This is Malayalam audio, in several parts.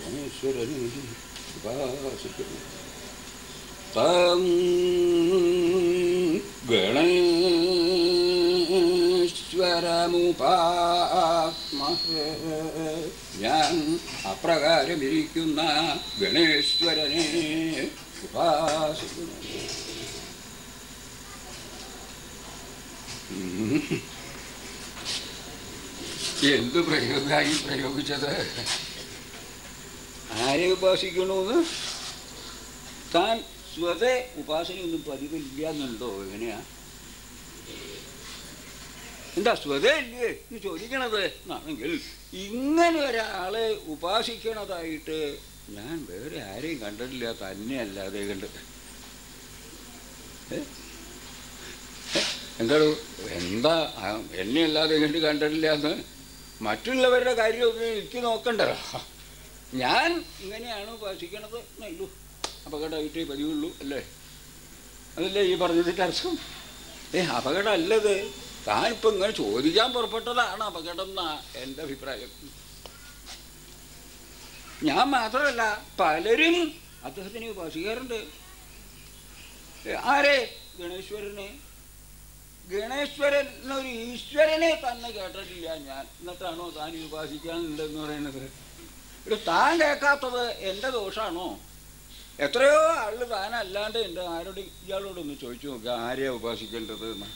ഗണേശ്വരനെ ഉപാസിക്കുന്നു. തം ഗണേശ്വരമുപാസ്മഹേ. ഞാൻ അപ്രകാരമിരിക്കുന്ന ഗണേശ്വരനെ ഉപാസിക്കുന്നു. എന്ത് പ്രയോഗമായി പ്രയോഗിച്ചത്? ആരെ ഉപാസിക്കണമെന്ന്? താൻ സ്വതേ ഉപാസനയൊന്നും പതിവില്ല എന്നുണ്ടോ? എങ്ങനെയാ? എന്താ സ്വതേ ഇല്ലേ എന്ന് ചോദിക്കണത് എന്നാണെങ്കിൽ, ഇങ്ങനെ ഒരാളെ ഉപാസിക്കണതായിട്ട് ഞാൻ വേറെ ആരെയും കണ്ടിട്ടില്ല, തന്നെ അല്ലാതെ കണ്ട്. എന്താണ് എന്താ എന്നെ അല്ലാതെ കണ്ട് കണ്ടിട്ടില്ല എന്ന്? മറ്റുള്ളവരുടെ കാര്യമൊന്നും എനിക്ക് നോക്കണ്ടല്ലോ. ഞാൻ ഇങ്ങനെയാണ് ഉപാസിക്കണത് എന്നുള്ളൂ. അപകടമായിട്ടേ പതിവുള്ളൂ അല്ലേ? അതല്ലേ ഈ പറഞ്ഞതിൻ്റെ അർത്ഥം? അപകടം അല്ലത്. താനിപ്പോൾ ഇങ്ങനെ ചോദിക്കാൻ പുറപ്പെട്ടതാണ് അപകടം എന്നാ എൻ്റെ അഭിപ്രായം. ഞാൻ മാത്രമല്ല, പലരും അദ്ദേഹത്തിനെ ഉപാസിക്കാറുണ്ട്. ആരെ? ഗണേശ്വരനെ. ഗണേശ്വരൻ എന്നൊരു ഈശ്വരനെ തന്നെ കേട്ടിട്ടില്ല ഞാൻ. എന്നിട്ടാണോ താൻ ഉപാസിക്കാനുണ്ടെന്ന് പറയുന്നത്? ഇവിടെ താൻ കേൾക്കാത്തത് എൻ്റെ ദോഷമാണോ? എത്രയോ ആള് താനല്ലാണ്ട് എൻ്റെ ആരോട് ഇയാളോടൊന്ന് ചോദിച്ചു നോക്കുക, ആരെയാ ഉപാസിക്കേണ്ടത് എന്ന്.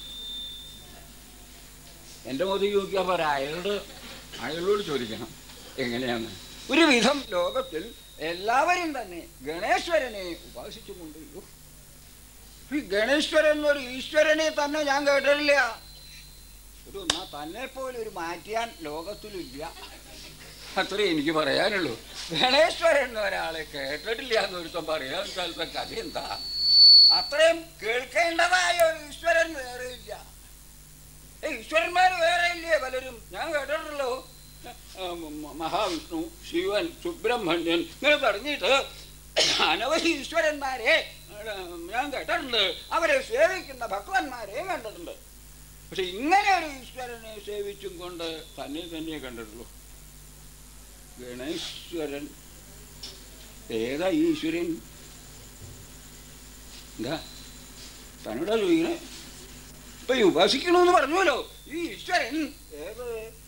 എൻ്റെ മോദി ചോദിക്കാൻ പറയാം, അയാളോട് ചോദിക്കണം എങ്ങനെയാണ്. ഒരു വിധം ലോകത്തിൽ എല്ലാവരും തന്നെ ഗണേശ്വരനെ ഉപാസിച്ചുകൊണ്ട്, ഈ ഗണേശ്വരൻ എന്നൊരു ഈശ്വരനെ തന്നെ ഞാൻ കേട്ടിട്ടില്ല. ഒരു തന്നെ പോലെ ഒരു മാറ്റിയാൻ ലോകത്തിലില്ല. അത്രേ എനിക്ക് പറയാനുള്ളൂ. ഗണേശ്വരൻ എന്നൊരാളെ കേട്ടിട്ടില്ല എന്നൊരുത്തം പറയാൻ ചിലപ്പോൾ കഥ എന്താ? അത്രയും കേൾക്കേണ്ടതായ ഒരു ഈശ്വരൻ വേറെ ഇല്ല. ഈശ്വരന്മാർ വേറെ ഇല്ലേ പലരും? ഞാൻ കേട്ടിട്ടുള്ളൂ. മഹാവിഷ്ണു, ശിവൻ, സുബ്രഹ്മണ്യൻ ഇങ്ങനെ തുടങ്ങിയിട്ട് അനവധി ഈശ്വരന്മാരെ ഞാൻ കേട്ടിട്ടുണ്ട്. അവരെ സേവിക്കുന്ന ഭക്തന്മാരെയും കണ്ടിട്ടുണ്ട്. പക്ഷെ ഇങ്ങനെ ഒരു ഈശ്വരനെ സേവിച്ചും കൊണ്ട് തന്നെ കണ്ടിട്ടുള്ളൂ. ഗണേശ്വരൻ ഏതാ ഈശ്വരൻ? എന്താ തന്നോടാ ചോദിക്കണേ? ഇപ്പൊ ഈ ഉപാസിക്കണമെന്ന് പറഞ്ഞല്ലോ, ഈ ഈശ്വരൻ ഏത്?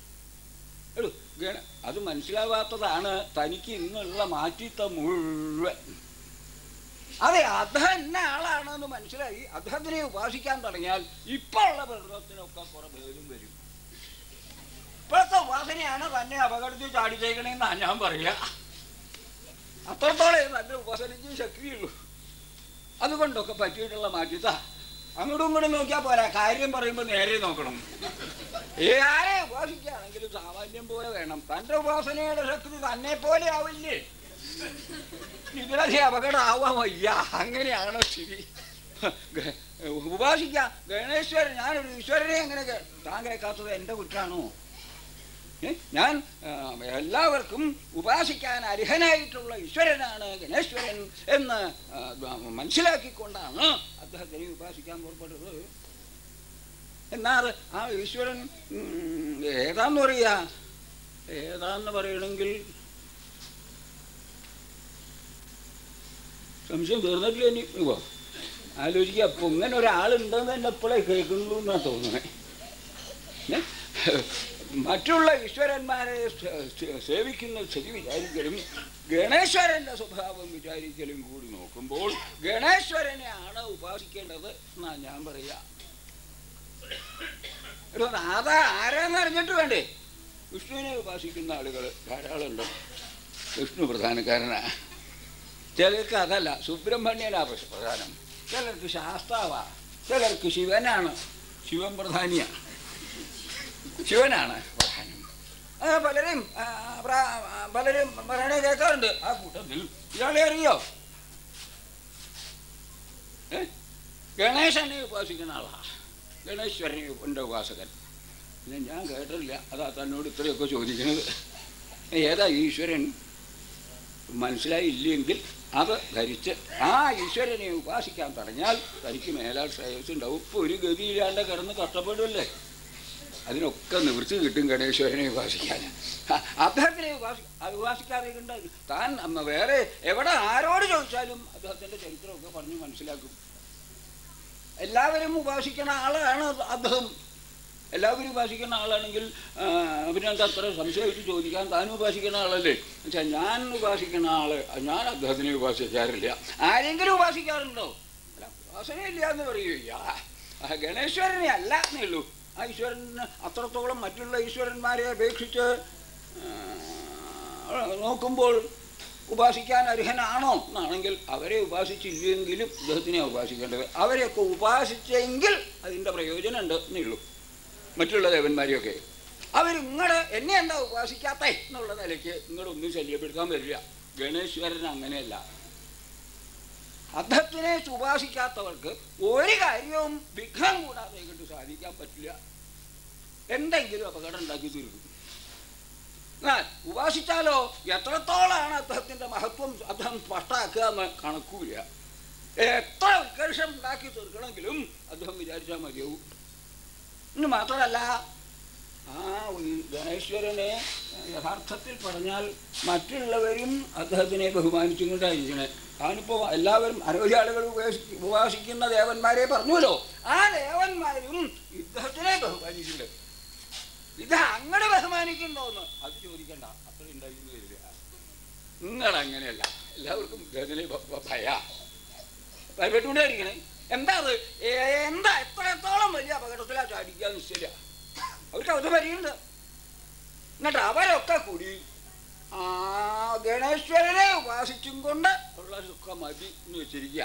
അത് മനസ്സിലാവാത്തതാണ് തനിക്ക് ഇന്നുള്ള മാറ്റിത്ത മുഴുവൻ. അതെ, അദ്ദേഹം ആളാണെന്ന് മനസ്സിലായി അദ്ദേഹത്തിനെ ഉപാസിക്കാൻ തുടങ്ങിയാൽ ഇപ്പോൾ ഉള്ള പ്രകൃതത്തിനൊക്കെ കുറെ ഭേദം വരും. ഇപ്പോഴത്തെ ഉപാസനയാണ് തന്നെ അപകടത്തിൽ ചാടിച്ചേക്കണേന്നാണ് ഞാൻ പറയുക. അത്രത്തോളം നല്ല ഉപാസനയ്ക്ക് ശക്തിയുള്ളൂ. അതുകൊണ്ടൊക്കെ പറ്റിയിട്ടുള്ള മാറ്റിത്ത. അങ്ങോട്ടും ഇങ്ങോട്ടും നോക്കിയാൽ പോരാ, കാര്യം പറയുമ്പോൾ നേരെ നോക്കണം. ആരെ ഉപാസിക്കുകയാണെങ്കിലും സാമാന്യം പോലെ വേണം. തൻ്റെ ഉപാസനയുടെ ശക്തി തന്നെ പോലെ ആവില്ലേ? ഇതിലധികം അപകടം ആവാൻ വയ്യ. അങ്ങനെയാണോ സ്ഥിതി? ഉപാസിക്കാം ഗണേശ്വരൻ. ഞാനൊരു ഈശ്വരനെ എങ്ങനെ താൻ കേൾക്കാത്തത് എൻ്റെ കുറ്റാണോ? ഞാൻ എല്ലാവർക്കും ഉപാസിക്കാൻ അർഹനായിട്ടുള്ള ഈശ്വരനാണ് ഗണേശ്വരൻ എന്ന് മനസ്സിലാക്കിക്കൊണ്ടാണ് അദ്ദേഹത്തിനെ ഉപാസിക്കാൻ പുറപ്പെട്ടത്. എന്നാൽ ആ ഈശ്വരൻ ഏതാന്ന് പറയാ? ഏതാന്ന് പറയണമെങ്കിൽ സംശയം തീർന്നിട്ടില്ല. ഇനി ആലോചിക്കുക. അപ്പോൾ ഇങ്ങനെ ഒരാളുണ്ടെന്ന് തന്നെ എപ്പോഴേ കേൾക്കുന്നു എന്നാണ് തോന്നുന്നത്. മറ്റുള്ള ഈശ്വരന്മാരെ സേവിക്കുന്ന സ്ഥിതി വിചാരിക്കലും ഗണേശ്വരൻ്റെ സ്വഭാവം വിചാരിക്കലും കൂടി നോക്കുമ്പോൾ ഗണേശ്വരനെയാണ് ഉപാസിക്കേണ്ടത് എന്നാണ് ഞാൻ പറയുക. അതാ ആരാന്ന് അറിഞ്ഞിട്ട് വേണ്ടേ? വിഷ്ണുവിനെ ഉപാസിക്കുന്ന ആളുകൾ ധാരാളമുണ്ട്. വിഷ്ണു പ്രധാനക്കാരനാ. ചിലർക്ക് അതല്ല, സുബ്രഹ്മണ്യനാ പ്രധാനം. ചിലർക്ക് ശാസ്താവാ, ചിലർക്ക് ശിവനാണ്. ശിവൻ പ്രധാനിയാണ്, ശിവനാണ് പ്രധാനം. പലരും പറയണേ കേൾക്കാറുണ്ട്. ആ കൂട്ടത്തിൽ ഇയാളെ അറിയോ? ഗണേശനെ ഉപാസിക്കുന്ന ആളാ, ഗണേശ്വരനെ ഉണ്ട് ഉപാസകൻ. പിന്നെ ഞാൻ കേട്ടിട്ടില്ല. അതാ തന്നോട് ഇത്രയൊക്കെ ചോദിക്കുന്നത്. ഏതാ ഈശ്വരൻ മനസ്സിലായില്ലെങ്കിൽ അത് ധരിച്ച് ആ ഈശ്വരനെ ഉപാസിക്കാൻ തുടങ്ങിയാൽ തനിക്ക് മേലാൽ ശ്രേയസ് ഉണ്ടാവും. ഇപ്പോൾ ഒരു ഗതിയില്ലാണ്ട് കിടന്ന് കഷ്ടപ്പെടുമല്ലേ? അതിനൊക്കെ നിവൃത്തി കിട്ടും ഗണേശ്വരനെ ഉപാസിക്കാൻ. അദ്ദേഹത്തിനെ ഉപാസിക്കാതെ കണ്ട് താൻ വേറെ എവിടെ ആരോട് ചോദിച്ചാലും അദ്ദേഹത്തിൻ്റെ ചരിത്രമൊക്കെ പറഞ്ഞ് മനസ്സിലാക്കും. എല്ലാവരും ഉപാസിക്കുന്ന ആളാണ് അദ്ദേഹം. എല്ലാവരും ഉപാസിക്കുന്ന ആളാണെങ്കിൽ പിന്നെ അത്ര സംശയമായിട്ട് ചോദിക്കാൻ താനും ഉപാസിക്കുന്ന ആളല്ലേ എന്നുവെച്ചാൽ ഞാൻ ഉപാസിക്കുന്ന ആള് ഞാൻ അദ്ദേഹത്തിനെ ഉപാസിക്കാറില്ല. ആരെങ്കിലും ഉപാസിക്കാറുണ്ടോ? അല്ല, ഉപാസനയില്ല എന്ന് പറയുകയ്യ. ഗണേശ്വരനെ അല്ല എന്നേ ഉള്ളൂ. ആ ഈശ്വരന് അത്രത്തോളം മറ്റുള്ള ഈശ്വരന്മാരെ അപേക്ഷിച്ച് നോക്കുമ്പോൾ ഉപാസിക്കാൻ അർഹനാണോ എന്നാണെങ്കിൽ അവരെ ഉപാസിച്ചില്ലെങ്കിലും ഇദ്ദേഹത്തിനെ ഉപാസിക്കേണ്ടത്. അവരെയൊക്കെ ഉപാസിച്ചെങ്കിൽ അതിൻ്റെ പ്രയോജനമുണ്ട് എന്നേ ഉള്ളൂ. മറ്റുള്ള ദേവന്മാരെയൊക്കെ അവരിങ്ങടെ എന്നെ എന്താ ഉപാസിക്കാത്ത എന്നുള്ള നിലയ്ക്ക് ഇങ്ങോട്ടൊന്നും ശല്യപ്പെടുത്താൻ വരില്ല. ഗണേശ്വരൻ അങ്ങനെയല്ല. അദ്ദേഹത്തിനെ ഉപാസിക്കാത്തവർക്ക് ഒരു കാര്യവും വിഘ്നം കൂടാതെ കൊണ്ട് സാധിക്കാൻ പറ്റില്ല. എന്തെങ്കിലും അപകടം ഉണ്ടാക്കി തീർക്കും. എന്നാൽ ഉപാസിച്ചാലോ എത്രത്തോളമാണ് അദ്ദേഹത്തിൻ്റെ മഹത്വം അദ്ദേഹം സ്പഷ്ടാക്കുക എന്ന് കണക്കൂല. എത്ര ഉത്കർഷം ഉണ്ടാക്കി തീർക്കണമെങ്കിലും അദ്ദേഹം വിചാരിച്ചാൽ മതിയാവും. ഇന്ന് മാത്രമല്ല, ആ ഗണേശ്വരനെ യഥാർത്ഥത്തിൽ പറഞ്ഞാൽ മറ്റുള്ളവരും അദ്ദേഹത്തിനെ ബഹുമാനിച്ചും കൊണ്ടായിരിക്കണേ. താനിപ്പോൾ എല്ലാവരും അനവധി ആളുകൾ ഉപാസിക്കുന്ന ദേവന്മാരെ പറഞ്ഞല്ലോ, ആ ദേവന്മാരും ഇദ്ദേഹത്തിനെ ബഹുമാനിച്ചിട്ടുണ്ട്. ഇത് അങ്ങനെ ബഹുമാനിക്കുന്നുണ്ടോന്ന് അത് ചോദിക്കണ്ട, അത്ര ഉണ്ടായിരുന്നു വരില്ല. നിങ്ങളങ്ങനെയല്ല, എല്ലാവർക്കും ഇദ്ദേഹത്തിനെ ഭയപ്പെട്ടുകൊണ്ടേയിരിക്കണേ. എന്താ അത്? എന്താ എത്രത്തോളം വലിയ അപകടത്തിലാ ചാടിക്കുക നിശ്ചയില്ല. അവർക്ക് അത് വരിയുണ്ട്. എന്നിട്ട് അവരൊക്കെ കൂടി ആ ഗണേശ്വരനെ ഉപാസിച്ചും കൊണ്ട് ഉള്ള സുഖം മതി എന്ന് വെച്ചിരിക്കുക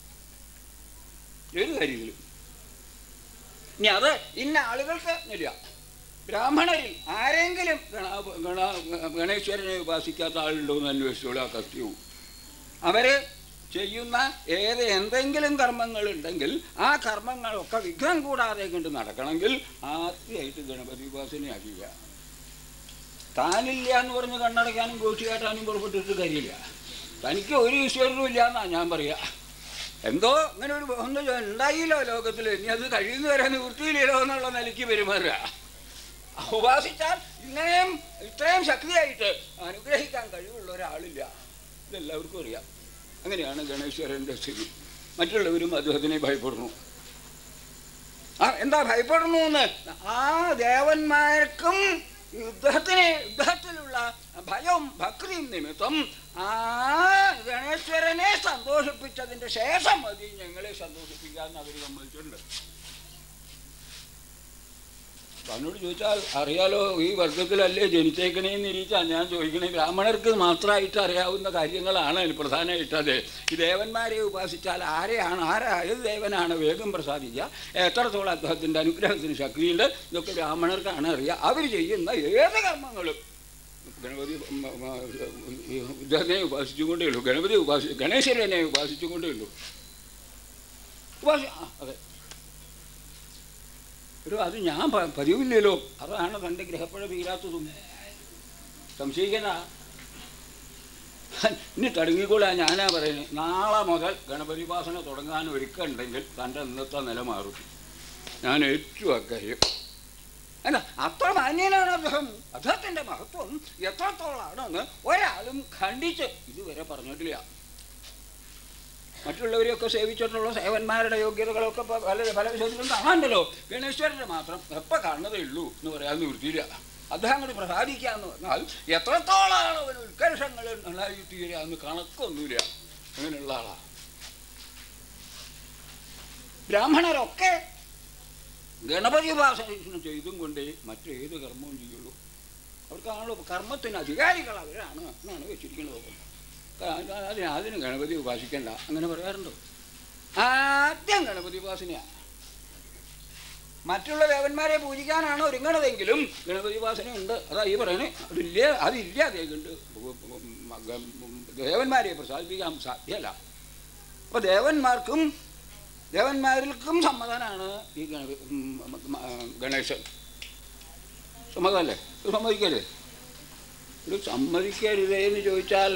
ഏത് കാര്യത്തിലും. ഇനി അത് ഇന്ന ആളുകൾക്ക് ഇല്ല. ബ്രാഹ്മണരിൽ ആരെങ്കിലും ഗണേശ്വരനെ ഉപാസിക്കാത്ത ആളുണ്ടോ എന്ന് അന്വേഷിച്ചോളൂ. ആ കൃത്യവും അവര് ചെയ്യുന്ന എന്തെങ്കിലും കർമ്മങ്ങളുണ്ടെങ്കിൽ ആ കർമ്മങ്ങളൊക്കെ വിഘ്നം കൂടാതെ കൊണ്ട് നടക്കണമെങ്കിൽ ആദ്യമായിട്ട് ഗണപതി ഉപാസനയാക്കില്ല. താനില്ല എന്ന് പറഞ്ഞ് കണ്ണടയ്ക്കാനും കോശി കാട്ടാനും പുറപ്പെട്ടിട്ട് കാര്യമില്ല. തനിക്ക് ഒരു ഈശ്വരനും ഇല്ല എന്നാണ് ഞാൻ പറയുക. എന്തോ അങ്ങനെ ഒരു ഒന്നും ഉണ്ടായില്ലോ ലോകത്തിൽ, ഇനി അത് കഴിയുന്ന വരെ നിവൃത്തിയില്ലല്ലോ എന്നുള്ള നിലയ്ക്ക് പെരുമാറുക. ഉപാസിച്ചാൽ ഇത്രയും ശക്തിയായിട്ട് അനുഗ്രഹിക്കാൻ കഴിവുള്ള ഒരാളില്ല. ഇതെല്ലാവർക്കും അറിയാം. അങ്ങനെയാണ് ഗണേശ്വരൻ്റെ സ്ഥിതി. മറ്റുള്ളവരും അദ്ദേഹത്തിനെ ഭയപ്പെടുന്നു. എന്താ ഭയപ്പെടുന്നു എന്ന്? ആ ദേവന്മാർക്കും യുദ്ധത്തിലുള്ള ഭയവും ഭക്തിയും നിമിത്തം ആ ഗണേശ്വരനെ സന്തോഷിപ്പിച്ചതിൻ്റെ ശേഷം മതി ഞങ്ങളെ സന്തോഷിപ്പിക്കാമെന്ന് അവർ സമ്മതിച്ചിട്ടുണ്ട്. അവനോട് ചോദിച്ചാൽ അറിയാലോ, ഈ വർഗത്തിലല്ലേ ജനിച്ചേക്കണേന്ന് ഇരിച്ചാൽ ഞാൻ ചോദിക്കണേ, ബ്രാഹ്മണർക്ക് മാത്രമായിട്ട് അറിയാവുന്ന കാര്യങ്ങളാണ് പ്രധാനമായിട്ട്. അത് ഈ ദേവന്മാരെ ഉപാസിച്ചാൽ ഏത് ദേവനാണ് വേഗം പ്രസാദിക്കുക, എത്രത്തോളം അദ്ദേഹത്തിൻ്റെ അനുഗ്രഹത്തിന് ശക്തിയുണ്ട്, ഇതൊക്കെ ബ്രാഹ്മണർക്കാണ് അറിയുക. അവർ ചെയ്യുന്ന ഏത് കർമ്മങ്ങളും ഗണപതി ഇദ്ദേഹത്തിനെ ഉപാസിച്ചുകൊണ്ടേ ഉള്ളൂ. ഗണേശ്വരനെ ഉപാസിച്ചുകൊണ്ടേ ഉള്ളൂ. അതെ, അത് ഞാൻ പതിവില്ലല്ലോ. അതാണ് തൻ്റെ ഗ്രഹപ്പുഴ തീരാത്തതും. സംശയിക്കണ ഇനി തുടങ്ങിക്കോളാ. ഞാനാ പറയുന്നത്, നാളെ മുതൽ ഗണപതി ഉപാസന തുടങ്ങാൻ ഒരുക്കുണ്ടെങ്കിൽ തൻ്റെ ഇന്നത്തെ നില മാറും. ഞാൻ ഏറ്റവും അക്കാര്യം അല്ല, അത്ര മാന്യനാണ് അദ്ദേഹം. അദ്ദേഹത്തിൻ്റെ മഹത്വം എത്രത്തോളാണെന്ന് ഒരാളും ഖണ്ഡിച്ച് ഇതുവരെ പറഞ്ഞിട്ടില്ല. മറ്റുള്ളവരെയൊക്കെ സേവിച്ചിട്ടുള്ള സേവന്മാരുടെ യോഗ്യതകളൊക്കെ പല വിഷയത്തിലും കാണാണ്ടല്ലോ. ഗണേശ്വരനെ മാത്രം എപ്പോൾ കാണുന്നതേ ഉള്ളൂ എന്ന് പറയാൻ നിവൃത്തിയില്ല. അദ്ദേഹം അങ്ങോട്ട് പ്രസാദിക്കാന്ന് പറഞ്ഞാൽ എത്രത്തോളമാണ് അവന് ഉത്കർഷങ്ങൾ ഉണ്ടായിത്തീരുക എന്ന് കണക്കൊന്നുമില്ല. അങ്ങനെയുള്ള ആളാണ്. ബ്രാഹ്മണരൊക്കെ ഗണപതി ഉപാസന ചെയ്തും കൊണ്ടേ മറ്റേത് കർമ്മവും ചെയ്യുള്ളൂ. അവർക്കാണല്ലോ കർമ്മത്തിന് അധികാരികൾ അവരാണ് എന്നാണ് വെച്ചിരിക്കുന്നത്. അതിന് ഗണപതി ഉപാസിക്കണ്ട അങ്ങനെ പറയാറുണ്ടോ? ആദ്യം ഗണപതി ഉപാസനയാണ്. മറ്റുള്ള ദേവന്മാരെ പൂജിക്കാനാണ് ഒരുങ്ങണതെങ്കിലും ഗണപതി ഉപാസന ഉണ്ട്. അതാ ഈ പറയണേ, അതില്ലാതെ കൊണ്ട് ദേവന്മാരെ പ്രസാദിപ്പിക്കാൻ സാധ്യമല്ല. അപ്പോൾ ദേവന്മാരിൽക്കും സമ്മതനാണ് ഈ ഗണേശൻ. സമ്മതമല്ലേ? സമ്മതിക്കരുത്. ഒരു സമ്മതിക്കരുതേ എന്ന് ചോദിച്ചാൽ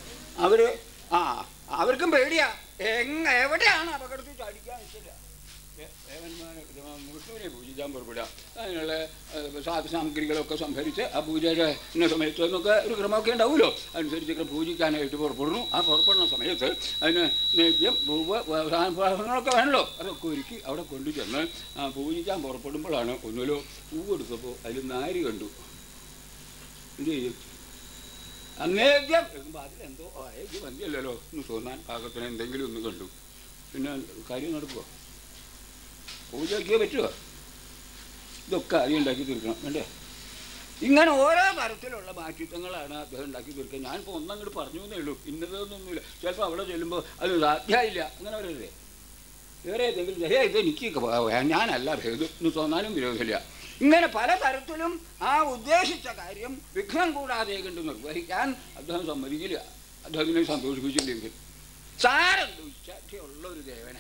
അവർക്കും പേടിയാ. എവിടെയാണ് അപകടത്തിൽ ചാടിക്കാൻ വെച്ചില്ല. ദേവന്മാരെ വിഷ്ണുവിനെ പൂജിക്കാൻ പുറപ്പെടുക. അതിനുള്ള സാമഗ്രികളൊക്കെ സംഭരിച്ച് ആ പൂജയുടെ ഇന്ന സമയത്ത് എന്നൊക്കെ ഒരു ക്രമമൊക്കെ ഉണ്ടാവുമല്ലോ. അനുസരിച്ചൊക്കെ പൂജിക്കാനായിട്ട് പുറപ്പെടുന്നു. ആ പുറപ്പെടുന്ന സമയത്ത് അതിന് നേദ്യം പൂവ് സാധനങ്ങളൊക്കെ വേണമല്ലോ. അതൊക്കെ ഒരുക്കി അവിടെ കൊണ്ടുചെന്ന് പൂജിക്കാൻ പുറപ്പെടുമ്പോഴാണ് ഒന്നിലോ പൂവ് എടുത്തപ്പോൾ അതിൽ നാരി കണ്ടു. എന്ത് ചെയ്യും? അന്നേദ്യം എടുക്കുമ്പോൾ അതിലെന്തോ ഇത് മതിയല്ലോ എന്ന് തോന്നാൻ പാകത്തിന് എന്തെങ്കിലും ഒന്ന് കണ്ടു. പിന്നെ കാര്യം നടക്കുമോ? പൂജയ്ക്കേ പറ്റുമോ? ഇതൊക്കെ ആദ്യം ഉണ്ടാക്കി തീർക്കണം വേണ്ടേ? ഇങ്ങനെ ഓരോ തരത്തിലുള്ള മാറ്റിത്വങ്ങളാണ് അദ്ദേഹം ഉണ്ടാക്കി തീർക്കുക. ഞാനിപ്പോൾ ഒന്നങ്ങോട്ട് പറഞ്ഞു എന്നേ ഉള്ളൂ. ഇന്നതൊന്നുമില്ല. ചിലപ്പോൾ അവിടെ ചെല്ലുമ്പോൾ അത് സാധ്യമായില്ല. അങ്ങനെ പറയരുതേ. വേറെ ഏതെങ്കിലും ഇത് എനിക്ക് ഞാനല്ല ഭേദം എന്ന് തോന്നാനും വിരോധമില്ല. ഇങ്ങനെ പലതരത്തിലും ആ ഉദ്ദേശിച്ച കാര്യം വിഘ്നം കൂടാതെ കണ്ട് നിർവഹിക്കാൻ അദ്ദേഹം സമ്മതിക്കില്ല. അദ്ദേഹത്തിനെ സന്തോഷിപ്പിച്ചില്ലെങ്കിൽ സാരെന്തോ ഇച്ഛാഠ്യമുള്ള ഒരു ദേവന.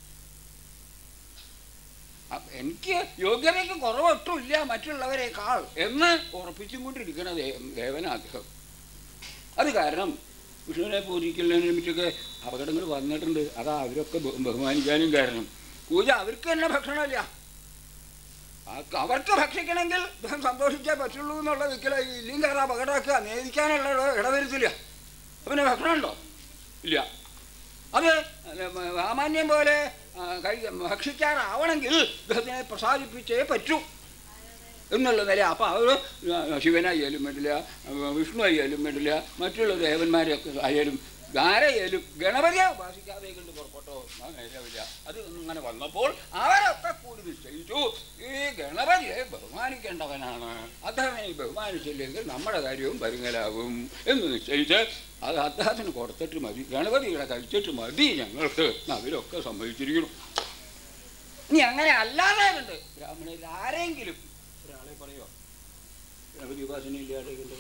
എനിക്ക് യോഗ്യതയ്ക്ക് കുറവൊട്ടുമില്ല മറ്റുള്ളവരെക്കാൾ എന്ന് ഉറപ്പിച്ചും കൊണ്ടിരിക്കുന്ന ദേവന അദ്ദേഹം. അത് കാരണം വിഷ്ണുവിനെ പൂജിക്കുന്നതിനെ പറ്റിയൊക്കെ അപകടങ്ങൾ വന്നിട്ടുണ്ട്. അതാ അവരൊക്കെ ബഹുമാനിക്കാനും കാരണം പൂജ അവർക്ക് തന്നെ ഭക്ഷണമില്ല. അവർക്ക് ഭക്ഷിക്കണമെങ്കിൽ അദ്ദേഹം സന്തോഷിച്ചേ പറ്റുള്ളൂ എന്നുള്ള വിക്കലായി. ഇല്ലെങ്കിൽ അത് അപകടമാക്കുക, നേദിക്കാനുള്ള ഇടവരുത്തില്ല. പിന്നെ ഭക്ഷണമുണ്ടോ? ഇല്ല. അത് സാമാന്യം പോലെ ഭക്ഷിക്കാറാവണമെങ്കിൽ അദ്ദേഹത്തിനെ പ്രസാദിപ്പിച്ചേ പറ്റൂ എന്നുള്ള നില. അപ്പം അവർ ശിവനായാലും വേണ്ടില്ല, വിഷ്ണു ആയാലും വേണ്ടില്ല, മറ്റുള്ള ദേവന്മാരെയൊക്കെ ആയാലും ആരെയായാലും ഗണപതിയെ ഉപാസിക്കാതെ കൊണ്ട് പുറപ്പെട്ടോ നേരമില്ല. അത് ഇങ്ങനെ വന്നപ്പോൾ അവരൊക്കെ കൂടി നിശ്ചയിച്ചു ഈ ഗണപതിയെ ബഹുമാനിക്കേണ്ടവനാണ്. അദ്ദേഹത്തിനെ ബഹുമാനിച്ചില്ലെങ്കിൽ നമ്മുടെ കാര്യവും പരുങ്ങലാകും എന്ന് നിശ്ചയിച്ച് അത് അദ്ദേഹത്തിന് കൊടുത്തിട്ട് മതി, ഗണപതികളെ കഴിച്ചിട്ട് മതി ഞങ്ങൾക്ക്. അവരൊക്കെ സമ്മതിച്ചിരിക്കണം. ഇനി അങ്ങനെ അല്ലാതെ ഉണ്ട് ബ്രാഹ്മണരിൽ ആരെങ്കിലും ഒരാളെ പറയുമോ ഗണപതി ഉപാസന ഇല്ലാതെ കൊണ്ട്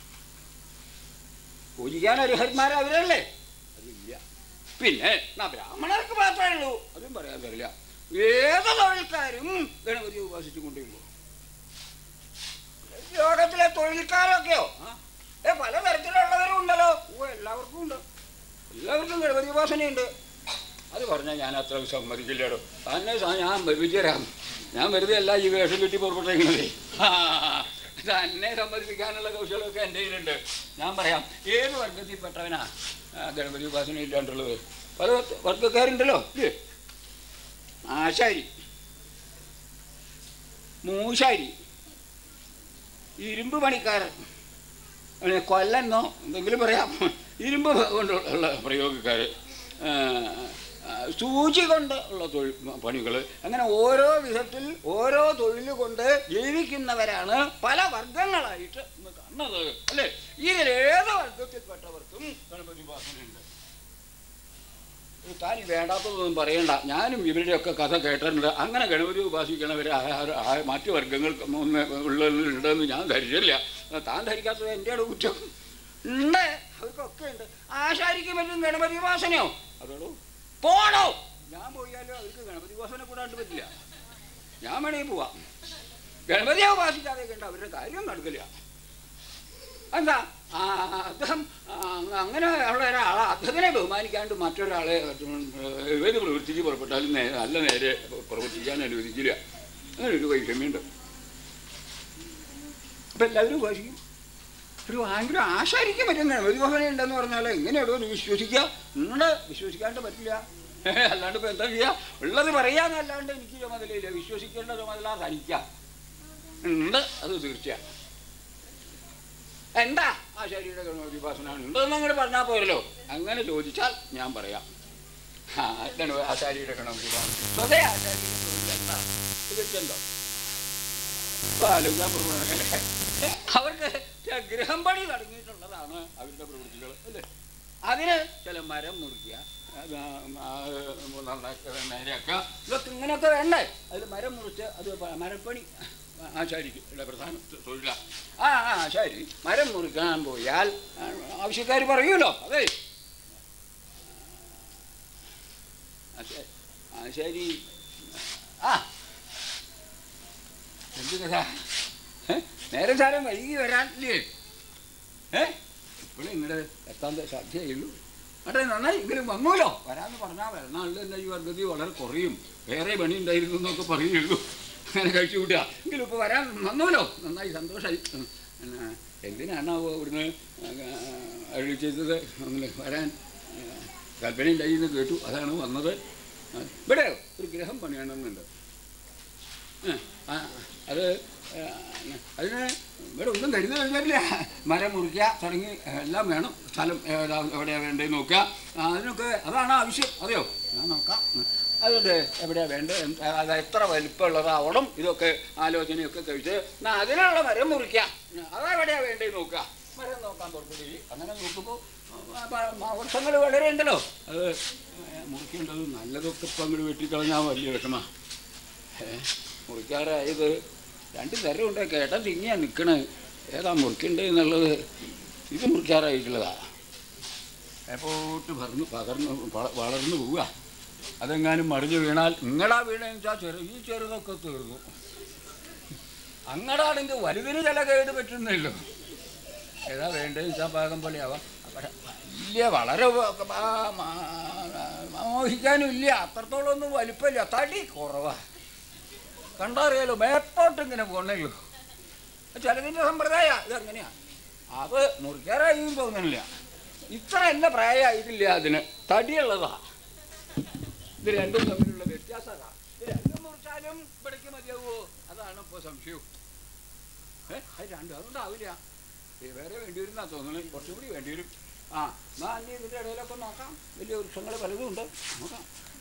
പൂജിക്കാൻ അർഹന്മാരെ അവരല്ലേ? അതില്ല. പിന്നെ ബ്രാഹ്മണർക്ക് മാത്രമേ ഉള്ളൂ, അതും പറയാൻ തരില്ല. ഏത് തൊഴിൽക്കാരും ഗണപതി ഉപാസിച്ചു കൊണ്ടിരുന്നു. ലോകത്തിലെ തൊഴിൽക്കാരൊക്കെയോ പലതരത്തിലുള്ളവരും ഉണ്ടല്ലോ. എല്ലാവർക്കും ഉണ്ട്, എല്ലാവർക്കും ഗണപതി ഉപാസനയുണ്ട്. അത് പറഞ്ഞാൽ ഞാൻ അത്ര സമ്മതിക്കില്ലടോ. തന്നെ ഞാൻ വിജയരാം, ഞാൻ വെറുതെ അല്ല ഈ വേഷം കിട്ടി പുറപ്പെട്ടേക്കുന്നത്. തന്നെ സമ്മതിപ്പിക്കാനുള്ള കൗശലമൊക്കെ എൻ്റെ കയ്യിലുണ്ട്. ഞാൻ പറയാം, ഏത് വർഗത്തിൽപ്പെട്ടവനാ ഗണപതി ഉപാസന ഇല്ലാണ്ടുള്ളത്? പല വർഗക്കാരുണ്ടല്ലോ. ആശാരി, മൂശാരി, ഇരുമ്പ് പണിക്കാരൻ, കൊല്ലെന്നോ എന്തെങ്കിലും പറയാം, ഇരുമ്പ് കൊണ്ടുള്ള പ്രയോഗക്കാർ, സൂചി കൊണ്ട് ഉള്ള പണികൾ, അങ്ങനെ ഓരോ വിധത്തിൽ ഓരോ തൊഴിൽ കൊണ്ട് ജീവിക്കുന്നവരാണ് പല വർഗങ്ങളായിട്ട് ഇന്ന് കാണുന്നത് അല്ലേ? ഇതിലേത് വർഗത്തിൽപ്പെട്ടവർക്കും ഗണപതി ഉപാസനയുണ്ട്. താൻ വേണ്ടാത്തതൊന്നും പറയണ്ട. ഞാനും ഇവരുടെയൊക്കെ കഥ കേട്ടിട്ടുണ്ട്. അങ്ങനെ ഗണപതി ഉപാസിക്കണവർ മറ്റു വർഗങ്ങൾക്ക് ഉണ്ടെന്ന് ഞാൻ ധരിച്ചില്ല. താൻ ധരിക്കാത്തത് എൻ്റെ കുറ്റം. ഉണ്ട്, അവർക്കൊക്കെ ഉണ്ട്. ആശാരിക്ക് പറ്റും ഗണപതി ഉപാസനയോ? അതോടോ പോണോ? ഞാൻ പോയാലും അവർക്ക് ഗണപതി ഉപാസന കൂടാണ്ട് പറ്റില്ല. ഞാൻ വേണമെങ്കിൽ പോവാം. ഗണപതിയെ ഉപാസിക്കാതെ കണ്ട അവരുടെ കാര്യം നടക്കില്ല. എന്താ അദ്ദേഹം അങ്ങനെ ഉള്ള ഒരാളെ അദ്ദേഹത്തിനെ ബഹുമാനിക്കാണ്ട് മറ്റൊരാളെ ഏത് പ്രവർത്തിച്ച് പുറപ്പെട്ടാലും നല്ല നേരെ പ്രവർത്തിക്കാൻ അനുവദിക്കില്ല. അങ്ങനെ ഒരു വൈഷമ്യമുണ്ട്. അപ്പം എല്ലാവരും ഉപാസിക്കും. ഒരു ആരെങ്കിലും ആശാരിക്കാൻ പറ്റും ഗണപതി ഉപാസന ഉണ്ടെന്ന് പറഞ്ഞാൽ എങ്ങനെയാണോ നീ വിശ്വസിക്കുക? നിങ്ങളുടെ വിശ്വസിക്കാണ്ട് പറ്റില്ല. അല്ലാണ്ട് ഇപ്പം എന്താ ചെയ്യുക? ഉള്ളത് പറയാന്നല്ലാണ്ട് എനിക്ക് ചുമതലയില്ല. വിശ്വസിക്കേണ്ട ചുമതല തനിക്കാം ഉണ്ട്, അത് തീർച്ചയാണ്. എന്താ ആശാരിയുടെ ഗണപതി ഉപാസന ഉണ്ടെന്ന് അങ്ങോട്ട് പറഞ്ഞാൽ പോരല്ലോ. അങ്ങനെ ചോദിച്ചാൽ ഞാൻ പറയാം. ആശാരിയുടെ ഗണപതി ഉപാസന സ്വതേ ആശാരിയുടെ തൊഴിലെന്താ തീർച്ചയുണ്ടോ? അവർക്ക് ഗൃഹം പണി തുടങ്ങിയിട്ടുള്ളതാണ് അവരുടെ പ്രവൃത്തികൾ അല്ലേ? അതിന് ചില മരം മുറിക്കുക, നേരെയാക്കുക, ഇതൊക്കെ ഇങ്ങനെയൊക്കെ വേണ്ടേ? അതിൽ മരം മുറിച്ച് അത് മരപ്പണി ആശാരിക്ക് പ്രധാന തൊഴിലാണ്. ആശാരി മരം മുറിക്കാൻ പോയാൽ ആവശ്യക്കാർ പറയുമല്ലോ, അതെ ആശാരി എന്ത് കഥ? നേരെ സാരം വൈകി വരാൻ ഇല്ലേ? ഇപ്പോഴും ഇങ്ങോട്ട് എത്താൻ സാധ്യതയുള്ളൂ. അട്ടെ നന്നായി എങ്കിലും വന്നൂലോ. വരാമെന്ന് പറഞ്ഞാൽ വരണാളിൽ തന്നെ ഈ വർഗതി വളരെ കുറയും, വേറെ പണി ഉണ്ടായിരുന്നു എന്നൊക്കെ പറയുള്ളൂ. അങ്ങനെ കഴിച്ചു കൂട്ടുക. എങ്കിലും ഇപ്പോൾ വരാൻ വന്നൂലോ, നന്നായി സന്തോഷമായി. പിന്നെ എന്തിനാണാവോ ഇവിടുന്ന് അഴി ചെയ്തത്, അങ്ങനെ വരാൻ കൽപ്പന ഉണ്ടായി എന്ന് കേട്ടു, അതാണ് വന്നത്. ഇവിടെ ഒരു ഗ്രഹം പണിയണമെന്നുണ്ട്. അത് അതിന് ഇവിടെ ഒന്നും കരുതി കഴിഞ്ഞില്ല. മരം മുറിക്കുക തുടങ്ങി എല്ലാം വേണം. സ്ഥലം എവിടെയാണ് വേണ്ടത് നോക്കുക, അതിനൊക്കെ അതാണ് ആവശ്യം. അതെയോ, ഞാൻ നോക്കാം. അതുകൊണ്ട് എവിടെയാണ് വേണ്ടത്, അത് എത്ര വലിപ്പമുള്ളതാവണം, ഇതൊക്കെ ആലോചനയൊക്കെ കഴിച്ച് അതിനുള്ള മരം മുറിക്കുക. അതെവിടെയാണ് വേണ്ടത് നോക്കുക, മരം നോക്കാൻ പുറപ്പെടുകയും അങ്ങനെ നോക്കുമ്പോൾ വർഷങ്ങൾ വളരെ ഉണ്ടല്ലോ. അത് മുറിക്കേണ്ടത് നല്ലതൊക്കെ ഇപ്പം അങ്ങോട്ട് വെട്ടിക്കളഞ്ഞാൽ വലിയ വിഷമമാണ്. മുറിക്കാറായത് 2 തരമുണ്ട്. കേട്ടാൽ തിങ്ങിയാൽ നിൽക്കണേ, ഏതാ മുറിക്കേണ്ടത് എന്നുള്ളത്. ഇത് മുറിക്കാറായിട്ടുള്ളതാണ്. എപ്പോട്ട് വളർന്നു പോവുക. അതെങ്ങാനും മറിഞ്ഞ് വീണാൽ നിങ്ങളാ വീണെന്ന് വെച്ചാൽ ഈ ചെറുതൊക്കെ തീർന്നു. അങ്ങടാണെങ്കിൽ വലുതിന് ചില കേട് പറ്റുന്നില്ലോ. ഏതാ വേണ്ടതെന്ന് വെച്ചാൽ പാകം പോലെയാവാം. വലിയ വളരെ മോഹിക്കാനും ഇല്ല, അത്രത്തോളം ഒന്നും വലിപ്പമില്ല, തടി കുറവാ. കണ്ടറിയാലോ, മേപ്പോട്ടിങ്ങനെ പോകണല്ലോ. ചിലതിൻ്റെ സമ്പ്രദായം ഇതെങ്ങനെയാണ്. അത് മുറിക്കാറായും തോന്നുന്നില്ല. ഇത്ര നല്ല പ്രായമായിട്ടില്ല, അതിന് തടിയുള്ളതാ. ഇത് രണ്ടും തമ്മിലുള്ള വ്യത്യാസമാണ്. ഇത് രണ്ടും മുറിച്ചാലും ഇവിടേക്ക് മതിയാവുമോ, അതാണ് ഇപ്പോൾ സംശയവും. അത് രണ്ടും അതുകൊണ്ടാവില്ല, വേറെ വേണ്ടി വരും എന്നാ തോന്നുന്നത്. കുറച്ചും കൂടി വേണ്ടി വരും. എന്നാൽ അന്യ ഇതിൻ്റെ ഇടയിലൊക്കെ നോക്കാം. വലിയ വൃക്ഷങ്ങൾ പലതും ഉണ്ട്, നോക്കാം.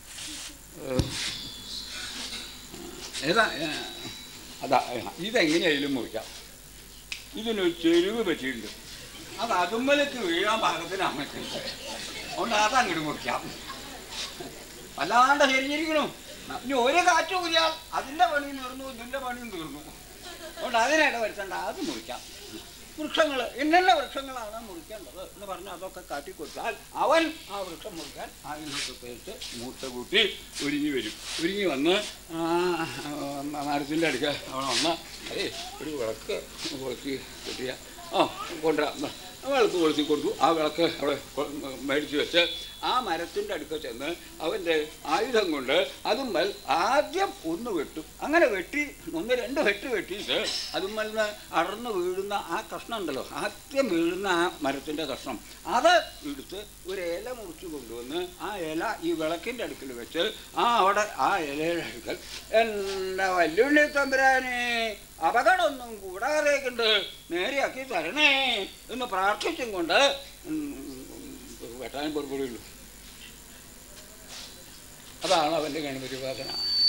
ഏതാ അതാ ഇതെങ്ങനെയായാലും മുറിക്കാം. ഇതിനൊരു ചെരുവ് പറ്റിയിട്ടുണ്ട്, അത് അതുമ്മലേക്ക് വീഴാൻ പാകത്തിന് അമ്മയ്ക്കുണ്ട്. അതുകൊണ്ട് അതങ്ങോട്ട് മുറിക്കാം. വല്ലാണ്ട് ശരിഞ്ഞിരിക്കണു. ഇനി ഒരു കാറ്റ് ഊരിയാൽ അതിൻ്റെ പണിയും തീർന്നു, ഇതിൻ്റെ പണിയും തീർന്നു. അതുകൊണ്ട് അതിനിട വരുത്തണ്ട, അത് മുറിക്കാം. വൃക്ഷങ്ങൾ ഇന്ന വൃക്ഷങ്ങളാണ് മുറിക്കേണ്ടത് എന്ന് പറഞ്ഞാൽ അതൊക്കെ കാട്ടിക്കൊടുത്താൽ അവൻ ആ വൃക്ഷം മുറിക്കാൻ ആയുധമൊക്കെ പേരിട്ട് മൂട്ട കൂട്ടി ഒരുങ്ങി വരും. ഒരുങ്ങി വന്ന് മരത്തിൻ്റെ അടുക്ക അവിടെ വന്ന് അതേ ഒരു വിളക്ക് കൊളുത്തി കിട്ടിയ കൊണ്ടുവരാം. വിളക്ക് കൊളുത്തി കൊടുത്തു. ആ വിളക്ക് അവിടെ മേടിച്ച് വെച്ച് ആ മരത്തിൻ്റെ അടുക്ക ചെന്ന് അവൻ്റെ ആയുധം കൊണ്ട് അതുമ്മൽ ആദ്യം ഒന്ന് വെട്ടും. അങ്ങനെ വെട്ടി 1-2 വെട്ട് വെട്ടിയിട്ട് അതുമ്മൽ നിന്ന് അടർന്ന് വീഴുന്ന ആ കഷ്ണം ഉണ്ടല്ലോ, ആദ്യം വീഴുന്ന ആ മരത്തിൻ്റെ കഷ്ണം, അത് എടുത്ത് ഒരു ഇല മുറിച്ച് കൊണ്ടുവന്ന് ആ ഇല ഈ വിളക്കിൻ്റെ അടുക്കൽ വെച്ച് അവിടെ ആ ഇലയുടെ അടുക്കൽ എൻ്റെ വല്യുണ്ണി തമ്പുരാനെ അപകടമൊന്നും കൂടാതെ കണ്ട് നേരെയാക്കി തരണേ എന്ന് പ്രാർത്ഥിച്ചും കൊണ്ട് വെട്ടാൻ പുറപ്പെടുള്ളൂ. അതാണ് അവൻ്റെ ഗണപതി ഉപാസന.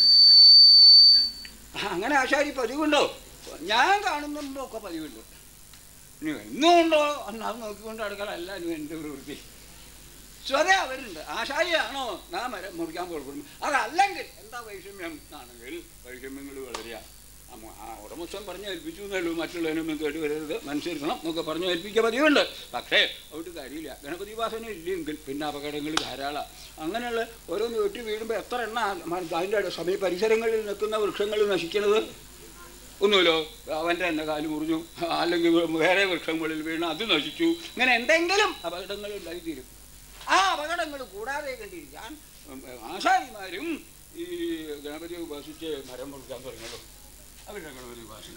അങ്ങനെ ആശാരി പതിവുണ്ടോ? ഞാൻ കാണുന്നുണ്ടോ ഒക്കെ പതിവുണ്ട്. ഇനി എന്നുമുണ്ടോ എന്ന് അത് നോക്കിക്കൊണ്ട് അടുക്കളല്ല എൻ്റെ പ്രവൃത്തി. സ്വതേ അവരുണ്ട്. ആശാരിയാണോ നാം മരം മുറിക്കാൻ പുറപ്പെടുന്നു. അതല്ലെങ്കിൽ എന്താ വൈഷമ്യം ആണെങ്കിൽ വൈഷമ്യങ്ങൾ വളരുക. ഉടമസ്ഥൻ പറഞ്ഞ് ഏൽപ്പിച്ചു എന്നല്ലോ, മറ്റുള്ളവനൊന്നും കേട്ട് വരരുത്, മനസ്സിരുക്കണം എന്നൊക്കെ പറഞ്ഞ് ഏൽപ്പിക്കുക പതിവുണ്ട്. പക്ഷേ അവിടെ കാര്യമില്ല. ഗണപതി ഉപാസന ഇല്ലെങ്കിൽ പിന്നെ അപകടങ്ങൾ ധാരാളം. അങ്ങനെയുള്ള ഓരോന്ന് വെട്ടി വീഴുമ്പോൾ എത്ര എണ്ണ അതിൻ്റെ പരിസരങ്ങളിൽ നിൽക്കുന്ന വൃക്ഷങ്ങൾ നശിക്കുന്നത്. ഒന്നുമില്ലോ, അവൻ്റെ തന്നെ കാല് മുറിഞ്ഞു, അല്ലെങ്കിൽ വേറെ വൃക്ഷങ്ങളിൽ വീണ് അത് നശിച്ചു. ഇങ്ങനെ എന്തെങ്കിലും അപകടങ്ങൾ ഉണ്ടായിത്തീരും. ആ അപകടങ്ങൾ കൂടാതെ കണ്ടിരിക്കാൻ ആശാരിമാരും ഈ ഗണപതിയെ ഉപാസിച്ച് മരം മുറിക്കാൻ തുടങ്ങുള്ളൂ. അവരുടെ ഗണപതി ഉപാസന.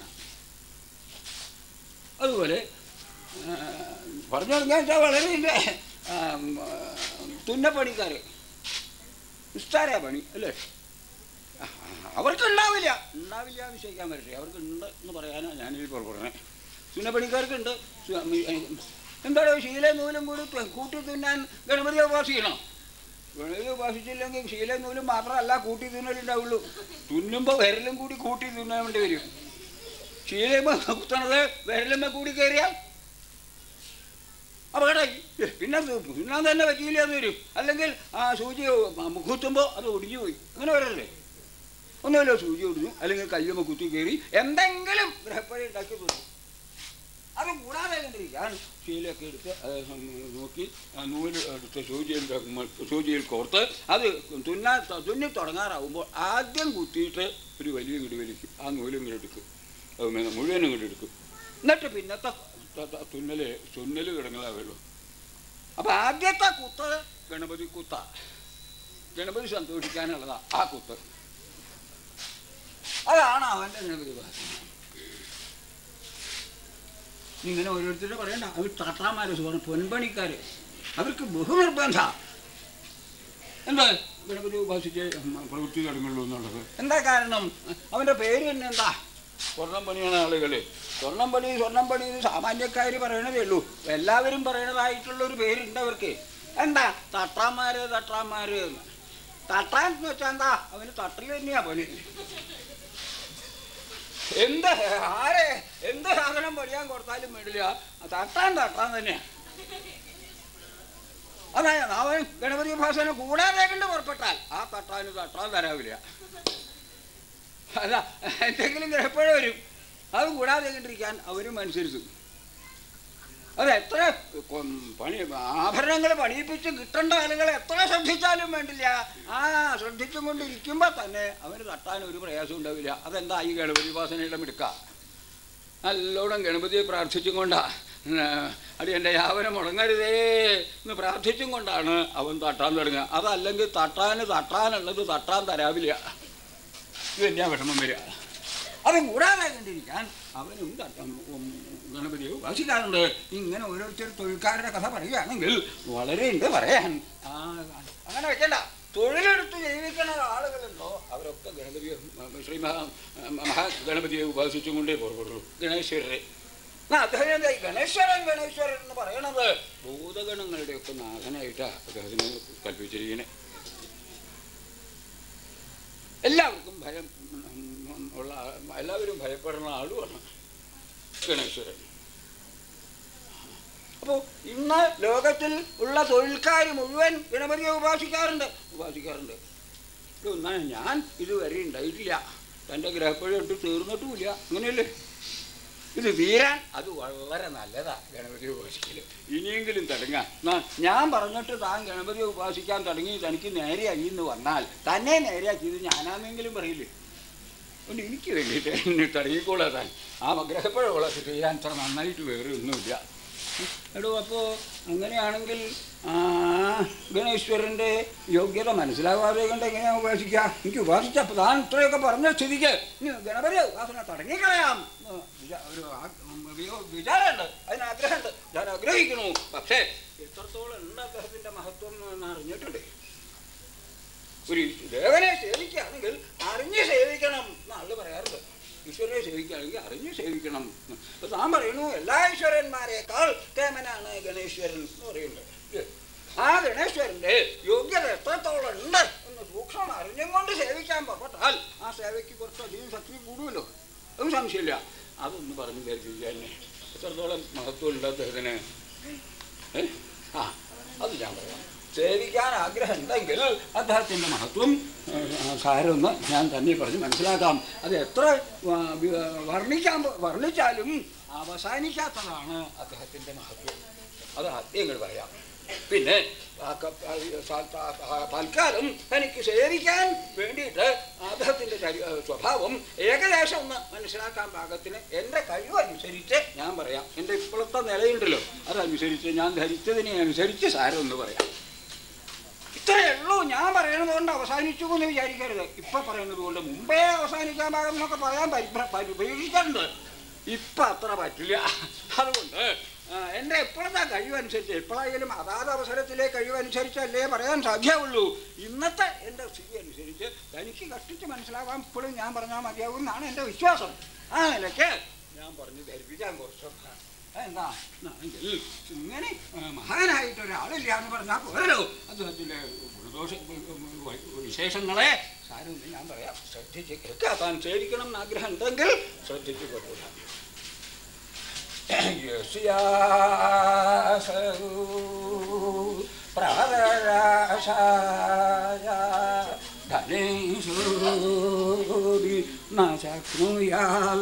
അതുപോലെ പറഞ്ഞു തുടങ്ങിയാൽ വെച്ചാൽ വളരെ ഇല്ല. തുന്നപ്പണിക്കാർ നിസ്താര പണി അല്ലേ, അവർക്ക് ഉണ്ടാവില്ല എന്ന് ചോദിക്കാൻ പറ്റേ, അവർക്ക് ഉണ്ട് എന്ന് പറയാനാണ് ഞാനിത് പുറപ്പെടുന്നത്. തുന്നപ്പണിക്കാർക്കുണ്ട്. എന്താണോ ശീല നൂലും കൂട്ടി തുന്നാൻ ഗണപതിയെ ഉപാസിക്കണം. ഗണപതി ഉപാസിച്ചില്ലെങ്കിൽ ശീല നൂലും മാത്രമല്ല കൂട്ടി തുന്നലുണ്ടാവുള്ളൂ. തുന്നുമ്പോൾ വിരലും കൂടി കൂട്ടി തുന്നാൻ വേണ്ടി വരും. ശീലയുമ്പോൾ കുത്തണത് വിരലുമ്പോൾ കൂടി കയറിയാൽ അപകടമായി. പിന്നെ തുന്നാൻ തന്നെ പറ്റിയില്ല എന്ന് വരും. അല്ലെങ്കിൽ ആ സൂചി കുത്തുമ്പോൾ അത് ഒടിഞ്ഞു പോയി. അങ്ങനെ വരല്ലേ. ഒന്നുമല്ലോ, സൂചി ഒടിഞ്ഞു, അല്ലെങ്കിൽ കയ്യുമ്പോൾ കുത്തി കയറി എന്തെങ്കിലും ഗ്രഹപ്പഴ ഉണ്ടാക്കി തോന്നും. അത് കൂടാതെ കണ്ടിരിക്കാൻ ശീലയൊക്കെ എടുത്ത് നോക്കി നൂല് എടുത്ത് സൂചിയിൽ കോർത്ത് അത് തുന്നി തുടങ്ങാറാവുമ്പോൾ ആദ്യം കുത്തിയിട്ട് ഒരു വലിയ ഇങ്ങോട്ട് വലിക്കും. ആ നൂലും ഇങ്ങോട്ട് എടുക്കും, അത് മുഴുവനും ഇങ്ങോട്ട് എടുക്കും. എന്നിട്ട് പിന്നത്തെ തുന്നൽ കിടങ്ങളാവുള്ളൂ. അപ്പം അപ്പം ആദ്യത്തെ കുത്ത് ഗണപതി കുത്ത, ഗണപതി സന്തോഷിക്കാനുള്ളതാ ആ കുത്ത്. അതാണ് അവൻ്റെ ഗണപതി ഉപാസന. ഇങ്ങനെ ഓരോരുത്തരും പറയണ്ട, അവർ താത്താമാരെ സുഖം പൊൻപണിക്കാർ, അവർക്ക് ബഹുനിർബന്ധ എന്താ ഗണപതി ഉപാസിച്ച് പ്രവൃത്തി തുടങ്ങുള്ളൂ എന്നുള്ളത്. എന്താ കാരണം? അവൻ്റെ പേര് തന്നെ എന്താ? സ്വർണം പണിയാണ് ആളുകൾ. സ്വർണം പണി സാമാന്യക്കാർ പറയണതേ ഉള്ളൂ. എല്ലാവരും പറയണതായിട്ടുള്ളൊരു പേരുണ്ട് അവർക്ക്. എന്താ? തട്ടാന്മാര് എന്ന്. തട്ടാൻ എന്ന് വെച്ചാൽ എന്താ? അവന് തട്ടൽ തന്നെയാ പണി. എന്ത് സാധനം പണിയാൻ കൊടുത്താലും വേണ്ടില്ല, തട്ടാൻ തന്നെയാ. അതായത് അവൻ ഗണപതി ഉപാസന കൂടാതെ കണ്ട് പുറപ്പെട്ടാൽ ആ തട്ടാൻ തരാവില്ല. അല്ല, എന്തെങ്കിലും ഗ്രഹപ്പഴ വരും, അത് കൂടാതെ കണ്ടിരിക്കാൻ അവരും അനുസരിച്ചു. അത് എത്ര ആഭരണങ്ങൾ പണിയിപ്പിച്ച് കിട്ടേണ്ട ആളുകൾ എത്ര ശ്രദ്ധിച്ചാലും വേണ്ടില്ല, ആ ശ്രദ്ധിച്ചും കൊണ്ടിരിക്കുമ്പോൾ തന്നെ അവന് തട്ടാൻ ഒരു പ്രയാസം ഉണ്ടാവില്ല. അതെന്താ? ഈ ഗണപതി ഉപാസനയുടെ മിടുക്ക. നല്ലോണം ഗണപതിയെ പ്രാർത്ഥിച്ചും കൊണ്ടാണ്, അടിയൻ്റെ യാവനം മുടങ്ങരുതേ എന്ന് പ്രാർത്ഥിച്ചും കൊണ്ടാണ് അവൻ തട്ടാൻ തുടങ്ങുക. അതല്ലെങ്കിൽ തട്ടാനുള്ളത് തട്ടാൻ തരാവില്ല. ഇത് തന്നെയാണ് വിഷമം വരിക. അത് കൂടാതെ കണ്ടിരിക്കാൻ അവനും ഗണപതിയെ ഉപാസിക്കാറുണ്ട്. ഇങ്ങനെ ഓരോരുത്തർ തൊഴിൽക്കാരുടെ കഥ പറയുകയാണെങ്കിൽ വളരെ ഉണ്ട് പറയാൻ. അങ്ങനെ വെക്കണ്ട. തൊഴിലെടുത്ത് ജീവിക്കുന്ന ആളുകളുണ്ടോ അവരൊക്കെ ശ്രീ മഹാഗണപതിയെ ഉപാസിച്ചും കൊണ്ടേ പുറപ്പെടുള്ളൂ. ഗണേശ്വരരെ അദ്ദേഹം എന്താ ഗണേശ്വരൻ എന്ന് പറയണത് ഭൂതഗണങ്ങളുടെയൊക്കെ നാഥനായിട്ടാണ് അദ്ദേഹത്തിന് കൽപ്പിച്ചിരിക്കണേ. എല്ലാവർക്കും എല്ലാവരും ഭയപ്പെടുന്ന ആളുമാണ് ഗണേശ്വരൻ. അപ്പോൾ ഇന്ന് ലോകത്തിൽ ഉള്ള തൊഴിൽക്കാർ മുഴുവൻ ഗണപതിയെ ഉപാസിക്കാറുണ്ട്. ഒന്നാണ് ഞാൻ ഇതുവരെ ഉണ്ടായിട്ടില്ല, തൻ്റെ ഗ്രഹപ്പഴം ഇട്ട് തീർന്നിട്ടുമില്ല. അങ്ങനെയല്ലേ? ഇത് തീരാൻ അത് വളരെ നല്ലതാണ് ഗണപതിയെ ഉപാസിക്കൽ. ഇനിയെങ്കിലും തുടങ്ങാം. ഞാൻ പറഞ്ഞിട്ട് താൻ ഗണപതിയെ ഉപാസിക്കാൻ തുടങ്ങി തനിക്ക് നേരെയായി എന്ന് വന്നാൽ തന്നെ നേരെയാക്കിയത് ഞാനാണെങ്കിലും പറയില്ലേ. അതുകൊണ്ട് എനിക്ക് വേണ്ടിയിട്ട് എന്നെ തുടങ്ങിക്കോളാം താൻ. ആ ഗ്രഹപ്പഴമുള്ളത് തീരാൻ അത്ര നന്നായിട്ട് വേറെ ഒന്നുമില്ല. എടോ, അപ്പോൾ അങ്ങനെയാണെങ്കിൽ ഗണേശ്വരൻ്റെ യോഗ്യത മനസ്സിലാവാതെ കൊണ്ട് എങ്ങനെയാണ് ഉപാസിക്കുക? എനിക്ക് ഉപാസിച്ചപ്പോൾ താൻ ഇത്രയൊക്കെ പറഞ്ഞ സ്ഥിതിക്ക് ഇനി ഗണപതി ഉപാസന തുടങ്ങിക്കളയാം ഒരു വിചാരമുണ്ട്, അതിനാഗ്രഹമുണ്ട്, ഞാൻ ആഗ്രഹിക്കുന്നു. പക്ഷേ എത്രത്തോളം ഉണ്ട് അദ്ദേഹത്തിൻ്റെ മഹത്വം എന്ന് അറിഞ്ഞിട്ടുണ്ട്. ഒരു ദേവനെ സേവിക്കുകയാണെങ്കിൽ അറിഞ്ഞ് സേവിക്കണം എന്നാള് പറയാറുണ്ട്. ഈശ്വരനെ സേവിക്കുകയാണെങ്കിൽ അറിഞ്ഞ് സേവിക്കണം. അപ്പോൾ താൻ പറയുന്നു എല്ലാ ഈശ്വരന്മാരെക്കാൾ കേമനാണ് ഗണേശ്വരൻ എന്ന് പറയുന്നുണ്ട്. ആ ഗണേശ്വരൻ്റെ യോഗ്യത എത്രത്തോളം ഉണ്ട് എന്ന് സൂക്ഷ്മം അറിഞ്ഞും കൊണ്ട് സേവിക്കാൻ പുറപ്പെട്ടാൽ ആ സേവയ്ക്ക് കുറച്ചധികം ശക്തി കൂടുമല്ലോ. അതും സംശയമില്ല. അതൊന്ന് പറഞ്ഞു ധരിപ്പിക്കുക തന്നെ. എത്രത്തോളം മഹത്വം ഉണ്ട് അദ്ദേഹത്തിന്. അത് ഞാൻ പറയാം. സേവിക്കാൻ ആഗ്രഹം ഉണ്ടെങ്കിൽ അദ്ദേഹത്തിൻ്റെ മഹത്വം സാരമൊന്ന് ഞാൻ തന്നെ പറഞ്ഞ് മനസ്സിലാക്കാം. അത് എത്ര വർണ്ണിച്ചാലും അവസാനിക്കാത്തതാണ് അദ്ദേഹത്തിൻ്റെ മഹത്വം. അത് ആദ്യങ്ങൾ പറയാം. പിന്നെ തൽക്കാലം തനിക്ക് സേവിക്കാൻ വേണ്ടിയിട്ട് അദ്ദേഹത്തിൻ്റെ സ്വഭാവം ഏകദേശം ഒന്ന് മനസ്സിലാക്കാൻ പാകത്തിന് എൻ്റെ കഴിവനുസരിച്ച് ഞാൻ പറയാം. എൻ്റെ ഇപ്പോഴത്തെ നിലയുണ്ടല്ലോ അതനുസരിച്ച് ഞാൻ ധരിച്ചതിനെ അനുസരിച്ച് സാരം ഒന്ന് പറയാം. ഇത്രയേ ഉള്ളൂ. ഞാൻ പറയണത് കൊണ്ട് അവസാനിച്ചു എന്ന് വിചാരിക്കരുത്. ഇപ്പം പറയുന്നത് കൊണ്ട് മുമ്പേ അവസാനിക്കാൻ പാകം എന്നൊക്കെ പറയാൻ പരിപരീക്ഷിക്കാറുണ്ട്. ഇപ്പം അത്ര പറ്റില്ല. അതുകൊണ്ട് എൻ്റെ ഇപ്പോഴത്തെ കഴിവനുസരിച്ച്, എപ്പോഴായാലും അതാത് അവസരത്തിലെ കഴിവനുസരിച്ചല്ലേ പറയാൻ സാധ്യമുള്ളൂ. ഇന്നത്തെ എൻ്റെ സ്ഥിതി അനുസരിച്ച് തനിക്ക് കഷ്ടിച്ച് മനസ്സിലാവാൻ ഇപ്പോഴും ഞാൻ പറഞ്ഞാൽ മതിയാവും എന്നാണ് എൻ്റെ വിശ്വാസം. ആ നിലയ്ക്ക് ഞാൻ പറഞ്ഞ് ധരിപ്പിക്കാൻ കുറച്ച് എന്താ എങ്കിൽ ഇങ്ങനെ മഹാനായിട്ടൊരാളില്ല എന്ന് പറഞ്ഞാൽ പോരല്ലോ. അദ്ദേഹത്തിൻ്റെ ഗുണദോഷ വിശേഷങ്ങളെ സാരമൊന്നും ഞാൻ പറയാം. ശ്രദ്ധിച്ച് കേൾക്കുക. താൻ സേവിക്കണം എന്ന് ആഗ്രഹം ഉണ്ടെങ്കിൽ ശ്രദ്ധിച്ച് കൊണ്ടുപോകാം. പ്രാതരാശായ ധനേശോരി നശക്നുയാൽ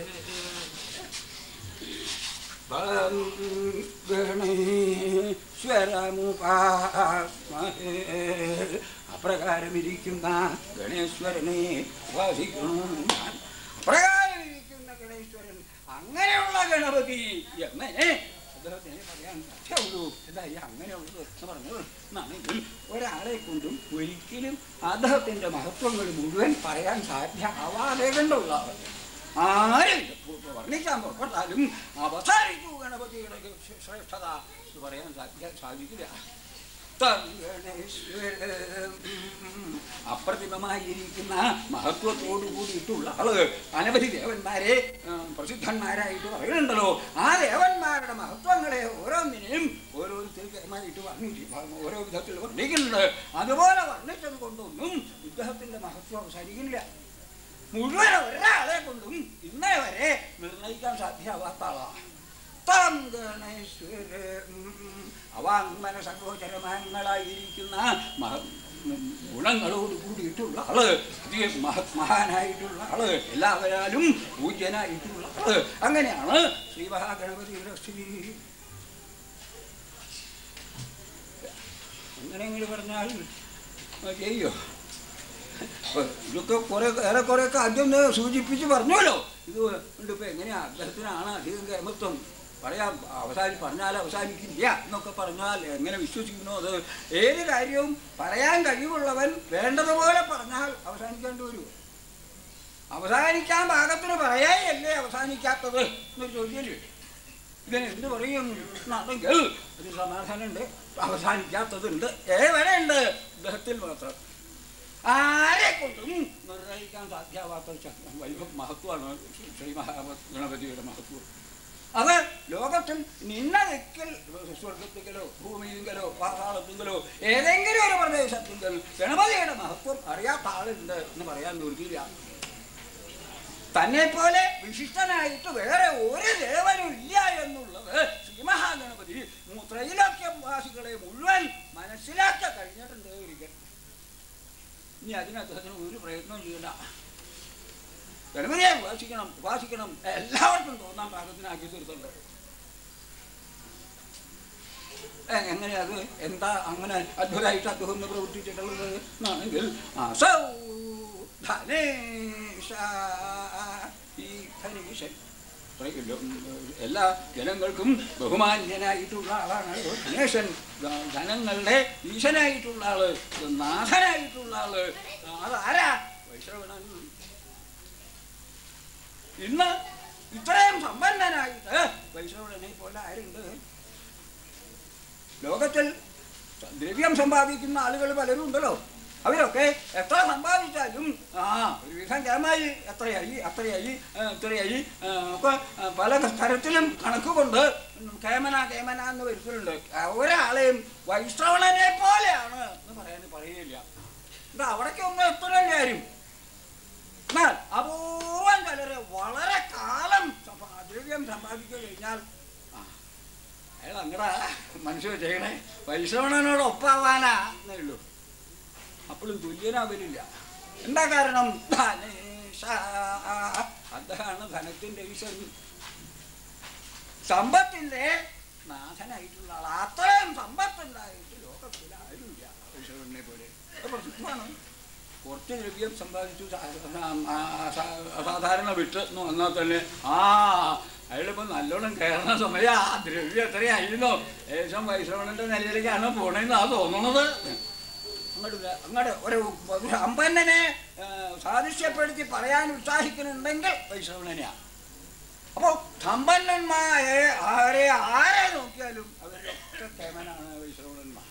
ഗണേശ്വരമുപാസ്മത്തെ ഗണേശ്വരമുപാസ്മഹേ. അപ്രകാരമിരിക്കുന്ന ഗണേശ്വരനെ ഉപാസിക്കണം. അപ്രകാരം ഇരിക്കുന്ന ഗണേശ്വരൻ, അങ്ങനെയുള്ള ഗണപതി എന്ന് അദ്ദേഹത്തിന് പറയാൻ സാധ്യമുള്ളൂ. എന്തായി അങ്ങനെയുള്ളത് എന്ന് പറഞ്ഞത് എന്നാണെങ്കിൽ ഒരാളെ കൊണ്ടും ഒരിക്കലും അദ്ദേഹത്തിൻ്റെ മഹത്വങ്ങൾ മുഴുവൻ പറയാൻ സാധ്യമാവാതെ കണ്ടുള്ള ആരും വർണ്ണിക്കാൻ പുറപ്പെട്ടാലും അവസാനിക്കൂ ഗണപതിയുടെ ശ്രേഷ്ഠത എന്ന് പറയാൻ സാധിക്കില്ല. അപ്രതിമമായിരിക്കുന്ന മഹത്വത്തോടു കൂടിയിട്ടുള്ള ആള് അനവധി ദേവന്മാരെ പ്രസിദ്ധന്മാരായിട്ട് പറയുന്നുണ്ടല്ലോ. ആ ദേവന്മാരുടെ മഹത്വങ്ങളെ ഓരോന്നിനെയും ഓരോരുത്തർമായിട്ട് ഓരോ വിധത്തിൽ വർണ്ണിക്കുന്നുണ്ട്. അതുപോലെ വർണ്ണിച്ചത് കൊണ്ടൊന്നും ഇദ്ദേഹത്തിന്റെ മഹത്വം അവസാനിക്കുന്നില്ല. മുഴുവൻ ഒരാളെ കൊണ്ടും ഇന്നേ വരെ നിർണയിക്കാൻ സാധ്യമാവാത്ത ആളാണ്. അവാങ്മന സങ്കോചരമാങ്ങളായിരിക്കുന്ന ഗുണങ്ങളോട് കൂടിയിട്ടുള്ള ആള്, മഹാനായിട്ടുള്ള ആള്, എല്ലാവരാലും പൂജ്യനായിട്ടുള്ള ആള്. അങ്ങനെയാണ് ശ്രീ മഹാഗണപതിയുടെ സ്ഥിതി. അങ്ങനെയെങ്കിലും പറഞ്ഞാൽ ചെയ്യോ? ഇതൊക്കെ ഏറെക്കുറെയൊക്കെ ആദ്യം സൂചിപ്പിച്ച് പറഞ്ഞല്ലോ. ഇത് ഇപ്പം എങ്ങനെയാ അദ്ദേഹത്തിനാണ് അധികം കേമത്വം പറയാം, പറഞ്ഞാൽ അവസാനിക്കില്ല എന്നൊക്കെ പറഞ്ഞാൽ എങ്ങനെ വിശ്വസിക്കണോ? അത് ഏത് കാര്യവും പറയാൻ കഴിവുള്ളവൻ വേണ്ടതുപോലെ പറഞ്ഞാൽ അവസാനിക്കേണ്ടി വരുമോ? അവസാനിക്കാൻ പാകത്തിന് പറയായല്ലേ അവസാനിക്കാത്തത് എന്നൊരു ചോദ്യമല്ലേ. ഇതിന് എന്ത് പറയുമെങ്കിൽ അതിന് സമാധാനമുണ്ട്. അവസാനിക്കാത്തതുണ്ട്, ഏവരുണ്ട്, ഇദ്ദേഹത്തിൽ മാത്രം. ആരെ കൊണ്ടും നിർണ്ണയിക്കാൻ സാധ്യമാവാത്ത വലിയ മഹത്വമാണ് ശ്രീ മഹാഗണപതിയുടെ മഹത്വം. അത് ലോകത്തിൽ നിന്ന ദിക്കിൽ, സ്വർഗത്തിക്കലോ ഭൂമിയിങ്കലോ പാതാളത്തിങ്കലോ ഏതെങ്കിലും ഒരു പ്രദേശത്തിങ്കിൽ ഗണപതിയുടെ മഹത്വം അറിയാത്ത ആളുണ്ട് എന്ന് പറയാൻ നിർത്തിയില്ല. തന്നെ പോലെ വിശിഷ്ടനായിട്ട് വേറെ ഒരു ദേവനും ഇല്ല എന്നുള്ളത് ശ്രീ മഹാഗണപതി ത്രൈലോക്യവാസികളെ മുഴുവൻ മനസ്സിലാക്കി കഴിഞ്ഞിട്ടുണ്ട്. ഒരിക്കൽ ഇനി അതിനദ്ദേഹത്തിന് ഒരു പ്രയത്നവും ചെയ്യണ്ട. ഗണപതിയെ ഉപാസിക്കണം എല്ലാവർക്കും തോന്നാൻ പാകത്തിനാക്കി തീർത്തുണ്ട്. എങ്ങനെ അത് എന്താ അങ്ങനെ അത്ഭുതമായിട്ട് അദ്ദേഹം പ്രവർത്തിച്ചിട്ടുള്ളത് എന്നാണെങ്കിൽ എല്ലാ ജനങ്ങൾക്കും ബഹുമാന്യനായിട്ടുള്ള ആളാണ് ഗണേശൻ. ധനങ്ങളുടെ ഈശനായിട്ടുള്ള ആള്, നാഥനായിട്ടുള്ള ആള്. അതാരാ? വൈശ്രവണൻ. ഇന്ന് ഇത്രയും സമ്പന്നനായിട്ട് വൈശ്രവണനെ പോലെ ആരുണ്ട്? ലോകത്തിൽ ദ്രവ്യം സമ്പാദിക്കുന്ന ആളുകൾ പലരും ഉണ്ടല്ലോ. അവരൊക്കെ എത്ര സമ്പാദിച്ചാലും ഒരു വിധം കേമായി, എത്രയായി ഒക്കെ പല തരത്തിലും കണക്കുകൊണ്ട് കേമന എന്ന് വരുത്തലുണ്ട്. ഒരാളെയും വൈശ്രവണനെ പോലെയാണ് എന്ന് പറയുകയില്ല. എന്താ അവിടേക്ക് ഒന്നും എത്തണല്ലേ ആരും. എന്നാൽ അപൂർവം ചിലര് വളരെ കാലം ദ്രവ്യം സമ്പാദിച്ചു കഴിഞ്ഞാൽ അയാൾ അങ്ങടെ മനുഷ്യർ ചെയ്യണേ വൈശ്രവണനോട് ഒപ്പാവാനാ എന്നേ ഉള്ളൂ. അപ്പോഴും തുല്യനാവലില്ല. എന്താ കാരണം? അദ്ദേഹമാണ് ധനത്തിന്റെ ഈശ്വരൻ, സമ്പത്തിന്റെ നാഥനായിട്ടുള്ള ആൾ. അത്രയും സമ്പത്തുണ്ടായിട്ട് ലോകത്തിൽ ആരുമില്ല ഈശ്വരനെ പോലെ. പ്രസിദ്ധമാണ്. കുറച്ച് ദ്രവ്യം സമ്പാദിച്ചു അസാധാരണ വിട്ട് എന്ന് വന്നാൽ തന്നെ അയാളിപ്പോൾ നല്ലോണം കയറുന്ന സമയം ആ ദ്രവ്യം എത്രയായിരുന്നോ ഏകദേശം വൈശ്രവണന്റെ നിലയിലേക്കാണ് പോണേന്ന് തോന്നുന്നത്. അങ്ങോട്ട് ഒരു സമ്പന്നനെ സാദൃശ്യപ്പെടുത്തി പറയാൻ ഉത്സാഹിക്കുന്നുണ്ടെങ്കിൽ വൈശ്രവണനെയാണ്. അപ്പോൾ സമ്പന്നന്മാരെ ആരെ നോക്കിയാലും അവരൊക്കെ കേമനാണ് വൈശ്രവണന്മാർ.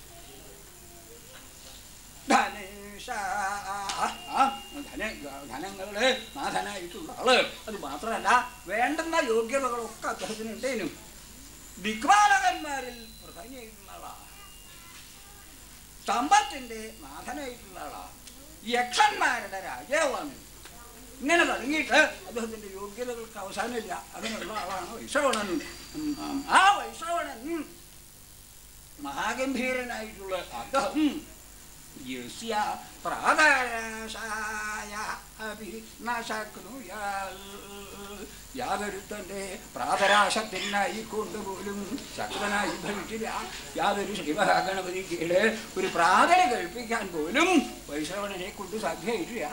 ധനങ്ങളുടെ നാഥനായിട്ടുള്ള ആള്. അത് മാത്രമല്ല വേണ്ടുന്ന യോഗ്യതകളൊക്കെ അദ്ദേഹത്തിനുണ്ടേനും. ദിക്പാലകന്മാരിൽ പ്രധാനിയായിട്ടുള്ള ആളാണ്. സമ്പത്തിന്റെ നാഥനായിട്ടുള്ള ആളാണ്. യക്ഷന്മാരുടെ രാജാവാണ്. ഇങ്ങനെ തുടങ്ങിയിട്ട് അദ്ദേഹത്തിന്റെ യോഗ്യതകൾക്ക് അവസാനമില്ല. അങ്ങനെയുള്ള ആളാണ് വൈശ്രവണൻ. ആ വൈശ്രവണൻ മഹാഗംഭീരനായിട്ടുള്ള അദ്ദേഹം യസ്യ പ്രാതരാശായ അഭി നശക്നുയാൽ. യാതൊരുത്തൻ്റെ പ്രാതരാശത്തിനായി കൊണ്ടുപോലും ശക്തനായി ഭവിച്ചില്ല. യാതൊരു ശ്രീമഹാഗണപതിയുടെ ഒരു പ്രാതല കഴിപ്പിക്കാൻ പോലും വൈശ്രവണനെ കൊണ്ട് സാധ്യമായിട്ടില്ല.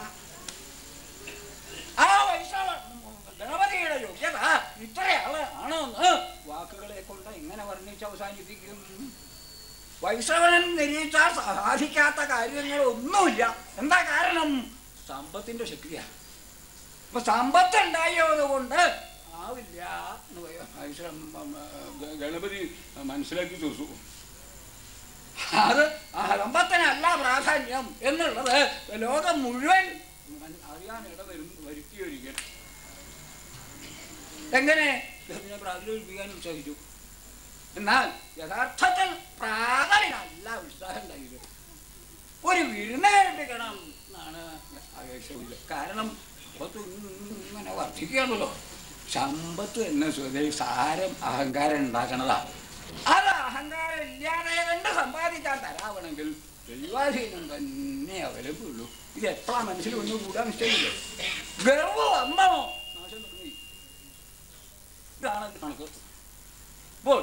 ആ ഗണപതിയുടെ യോഗ്യത ഇത്രയാള് ആണോന്ന് വാക്കുകളെ കൊണ്ട് എങ്ങനെ വർണ്ണിച്ച് അവസാനിപ്പിക്കും? വൈശ്രവണൻ നിരീക്ഷാൽ സാധിക്കാത്ത കാര്യങ്ങളൊന്നുമില്ല. എന്താ കാരണം? സമ്പത്തിന്റെ ശക്തിയാണ്. അപ്പൊ സമ്പത്ത് ഉണ്ടായതുകൊണ്ട് ആവില്ല എന്ന് ഗണപതി മനസ്സിലാക്കി തീർത്തു. അത് ആ സമ്പത്തിനല്ല പ്രാധാന്യം എന്നുള്ളത് ലോകം മുഴുവൻ അറിയാൻ വരുത്തിയൊരിക്കൽ. എങ്ങനെ ഇതിനെ പ്രാതിനിധ്യം ഉത്സാഹിച്ചു. എന്നാൽ യഥാർത്ഥത്തിൽ പ്രാതലിനല്ല ഉത്സാഹം ഉണ്ടായത്. ഒരു വിരുന്ന് കഴിപ്പിക്കണം എന്നാണ് ആവേശമില്ല. കാരണം സമ്പത്ത് ഇങ്ങനെ വർദ്ധിക്കുകയാണല്ലോ. സമ്പത്ത് എന്ന സാരം അഹങ്കാരം ഉണ്ടാക്കണതാണ്. അത് അഹങ്കാരം ഇല്ലാതെ കണ്ട് സമ്പാദിക്കാൻ തരാവണമെങ്കിൽ ദൈവാധീനം തന്നെ അവലംബുള്ളൂ. ഇത് എപ്പോഴാ മനസ്സിൽ ഒന്ന് കൂടാൻ നിശ്ചയില്ലേ? ഗർവം വന്നോ നാശം തുടങ്ങി. ഇതാണ് കണക്ക്. അപ്പോൾ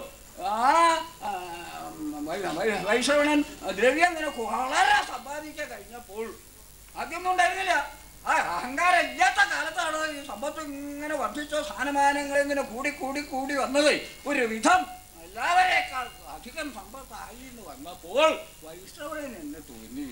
വൈശ്രവണൻ ദ്രവ്യം നിനക്ക് വളരെ സമ്പാദിക്കാൻ കഴിഞ്ഞപ്പോൾ ആദ്യമൊന്നും ഉണ്ടായിരുന്നില്ല. ആ അഹങ്കാരം ഇല്ലാത്ത കാലത്താണ് ഈ സമ്പത്ത് ഇങ്ങനെ വർദ്ധിച്ച സ്ഥാനമാനങ്ങൾ ഇങ്ങനെ കൂടി കൂടി കൂടി വന്നത്. ഒരു വിധം എല്ലാവരേക്കാൾ അധികം സമ്പത്തായി എന്ന് വന്നപ്പോൾ വൈശ്രവണൻ എന്നെ തോന്നി,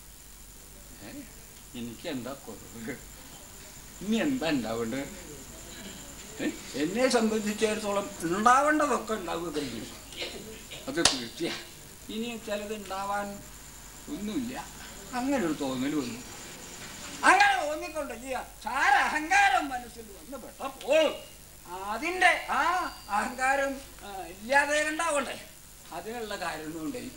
എനിക്കെന്താ കുറവ്, ഇനി എന്താ ഉണ്ടാവേണ്ടത്? എന്നെ സംബന്ധിച്ചിടത്തോളം ഉണ്ടാവേണ്ടതൊക്കെ ഉണ്ടാവുക കഴിഞ്ഞു. അത് തീർച്ചയാണ്. ഇനി ചിലത് ഉണ്ടാവാൻ ഒന്നുമില്ല. അങ്ങനെ ഒരു തോന്നൽ വന്നു. അങ്ങനെ തോന്നിക്കൊണ്ട് സാര അഹങ്കാരം മനസ്സിൽ വന്ന് പെട്ടപ്പോൾ അതിൻ്റെ ആ അഹങ്കാരം ഇല്ലാതെ ഉണ്ടാവണ്ടേ? അതിനുള്ള കാര്യങ്ങളുണ്ടായി.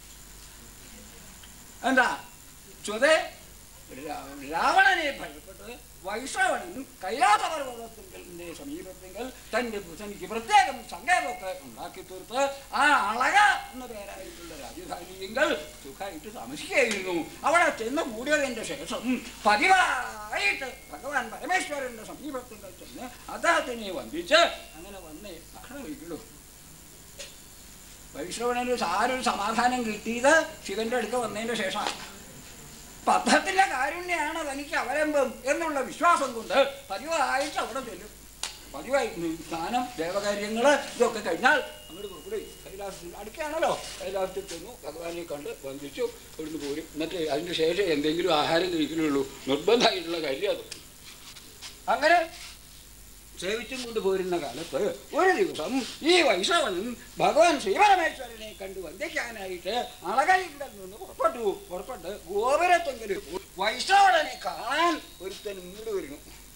എന്താ സ്വതേ രാവണനെ ഭയപ്പെട്ട് വൈശ്രവണൻ കൈലാസപർവ്വതത്തിൻ്റെ സമീപത്തിങ്കൽ തനിക്ക് പ്രത്യേകം സങ്കേതമൊക്കെ ഉണ്ടാക്കി തീർത്ത് ആ അളക എന്ന പേരായിട്ടുള്ള രാജധാനിയെങ്കിൽ സുഖമായിട്ട് താമസിക്കുകയായിരുന്നു. അവിടെ ചെന്ന് കൂടിയതിൻ്റെ ശേഷം പതിവായിട്ട് ഭഗവാൻ പരമേശ്വരൻ്റെ സമീപത്തിങ്കൽ ചെന്ന് അദ്ദേഹത്തിനെ വന്ദിച്ച് അങ്ങനെ വന്നേ ഭക്ഷണം കഴിക്കുള്ളൂ. വൈശ്രവണന് സാരൊരു സമാധാനം കിട്ടിയത് ശിവന്റെ അടുത്ത് വന്നതിൻ്റെ ശേഷമാണ്. പദ്ധത്തിന്റെ കാരുണ്യാണ് തനിക്ക് അവലംബം എന്നുള്ള വിശ്വാസം കൊണ്ട് പതിവായിട്ട് അവിടെ ചെല്ലും. പതിവായി സ്നാനം ദേവകാര്യങ്ങൾ ഇതൊക്കെ കഴിഞ്ഞാൽ അങ്ങോട്ട് പുറപ്പെടും. കൈലാസത്തിൽ അടുക്കാണല്ലോ. കൈലാസത്തിൽ ചെന്നു ഭഗവാനെ കണ്ട് വന്ദിച്ചു അവിടുന്ന് പോരും. എന്നിട്ട് അതിന് ശേഷം എന്തെങ്കിലും ആഹാരം കഴിക്കുന്നുള്ളൂ. നിർബന്ധമായിട്ടുള്ള കാര്യം അത്. അങ്ങനെ സേവിച്ചും കൊണ്ട് പോരുന്ന കാലത്ത് ഒരു ദിവസം ഈ വൈശ്രവണൻ ഭഗവാൻ ശ്രീപരമേശ്വരനെ കണ്ടു വന്ദിക്കാനായിട്ട് അളകയിൽ നിന്ന് പുറപ്പെട്ട് ഗോപുരത്തെങ്കിൽ വൈശ്രവണനെ കാണാൻ ഒരുത്തൻ ഇങ്ങോട്ട് വരുന്നു.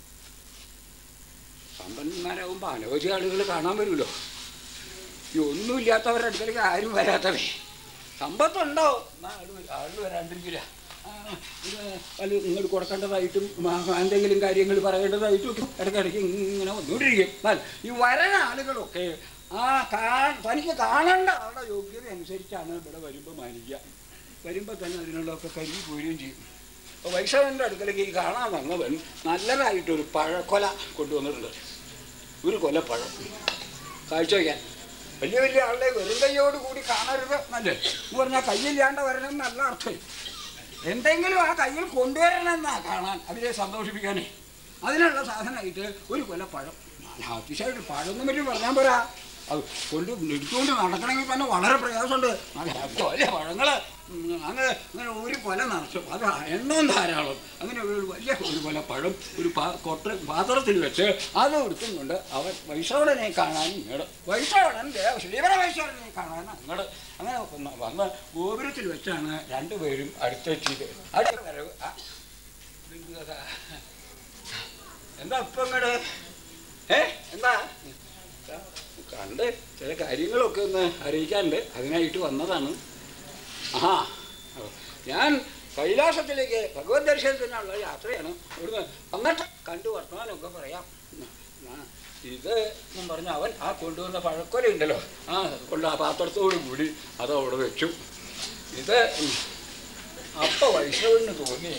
സമ്പന്നന്മാരാകുമ്പോൾ അനവധി ആളുകൾ കാണാൻ വരുമല്ലോ. ഈ ഒന്നുമില്ലാത്തവരുടെ അടുത്തേക്ക് ആരും വരാത്തവേ. സമ്പത്തുണ്ടോ എന്നാൽ ആള് വരാണ്ടിരിക്കില്ല. അത് നിങ്ങൾ കൊടുക്കേണ്ടതായിട്ടും എന്തെങ്കിലും കാര്യങ്ങൾ പറയേണ്ടതായിട്ടും ഇടയ്ക്കിടയ്ക്ക് ഇങ്ങനെ വന്നുകൊണ്ടിരിക്കും. എന്നാൽ ഈ വരുന്ന ആളുകളൊക്കെ തനിക്ക് കാണേണ്ട ആളുടെ യോഗ്യത അനുസരിച്ചാണ് ഇവിടെ വരുമ്പോൾ മാനിക്കുക. വരുമ്പോൾ തന്നെ അതിനുള്ളതൊക്കെ കരുതി പോരുകയും ചെയ്യും. അപ്പോൾ വൈശ്രവൻ്റെ അടുക്കലേക്ക് കാണാൻ വന്നവൻ നല്ലതായിട്ടൊരു പഴക്കൊല കൊണ്ടുവന്നിട്ടുണ്ട്. ഒരു കൊലപ്പഴം കാഴ്ച വയ്ക്കാൻ. വലിയ വലിയ ആളുടെ വെറും കൈയോട് കൂടി കാണരുത് എന്നല്ലേ എന്ന് പറഞ്ഞാൽ കയ്യില്ലാണ്ട് വരണം എന്നല്ല അർത്ഥം. എന്തെങ്കിലും ആ കയ്യിൽ കൊണ്ടുവരണമെന്നാ കാണാൻ, അവരെ സന്തോഷിപ്പിക്കാനേ. അതിനുള്ള സാധനമായിട്ട് ഒരു കൊലപ്പഴം. അതിശയമായിട്ട് പഴമൊന്നും പറ്റി പറഞ്ഞാൽ പോരാ. അത് എടുത്തുകൊണ്ട് നടക്കണമെങ്കിൽ തന്നെ വളരെ പ്രയാസമുണ്ട്. വലിയ പഴങ്ങൾ അങ്ങനെ അങ്ങനെ ഒരു കൊല നിറച്ചു. അത് എണ്ണവും ധാരാളം. അങ്ങനെ വലിയ ഒരു കൊല പഴം ഒരു പാത്രത്തിൽ വെച്ച് അത് എടുത്തും കൊണ്ട് അവൻ വൈശ്രവണനെ കാണാൻ ഇങ്ങോട്ട്, വൈശ്രവണൻ ശ്രീപരമേശ്വരനെ കാണാൻ അങ്ങോട്ട്. അങ്ങനെ വന്ന് ഗോപുരത്തിൽ വെച്ചാണ് രണ്ടുപേരും അടുത്തെത്തിയത്. അടുത്ത വരവ് എന്താ ഇപ്പം ഇങ്ങോട്ട് എന്താ കണ്ട് ചില കാര്യങ്ങളൊക്കെ ഒന്ന് അറിയിക്കാനുണ്ട്. അതിനായിട്ട് വന്നതാണ്. ഞാൻ കൈലാസത്തിലേക്ക് ഭഗവത് ദർശനത്തിനുള്ള യാത്രയാണ്. ഇവിടുന്ന് വന്നിട്ട് കണ്ടു വർത്തമാനമൊക്കെ പറയാം. ഇത് എന്നും പറഞ്ഞ അവൻ ആ കൊണ്ടുവന്ന പഴക്കൊല ഉണ്ടല്ലോ, കൊണ്ട് ആ പാത്രത്തോടു കൂടി അത് അവിടെ വെച്ചു. ഇത് അപ്പൊ വൈഷ്ണവന് തോന്നി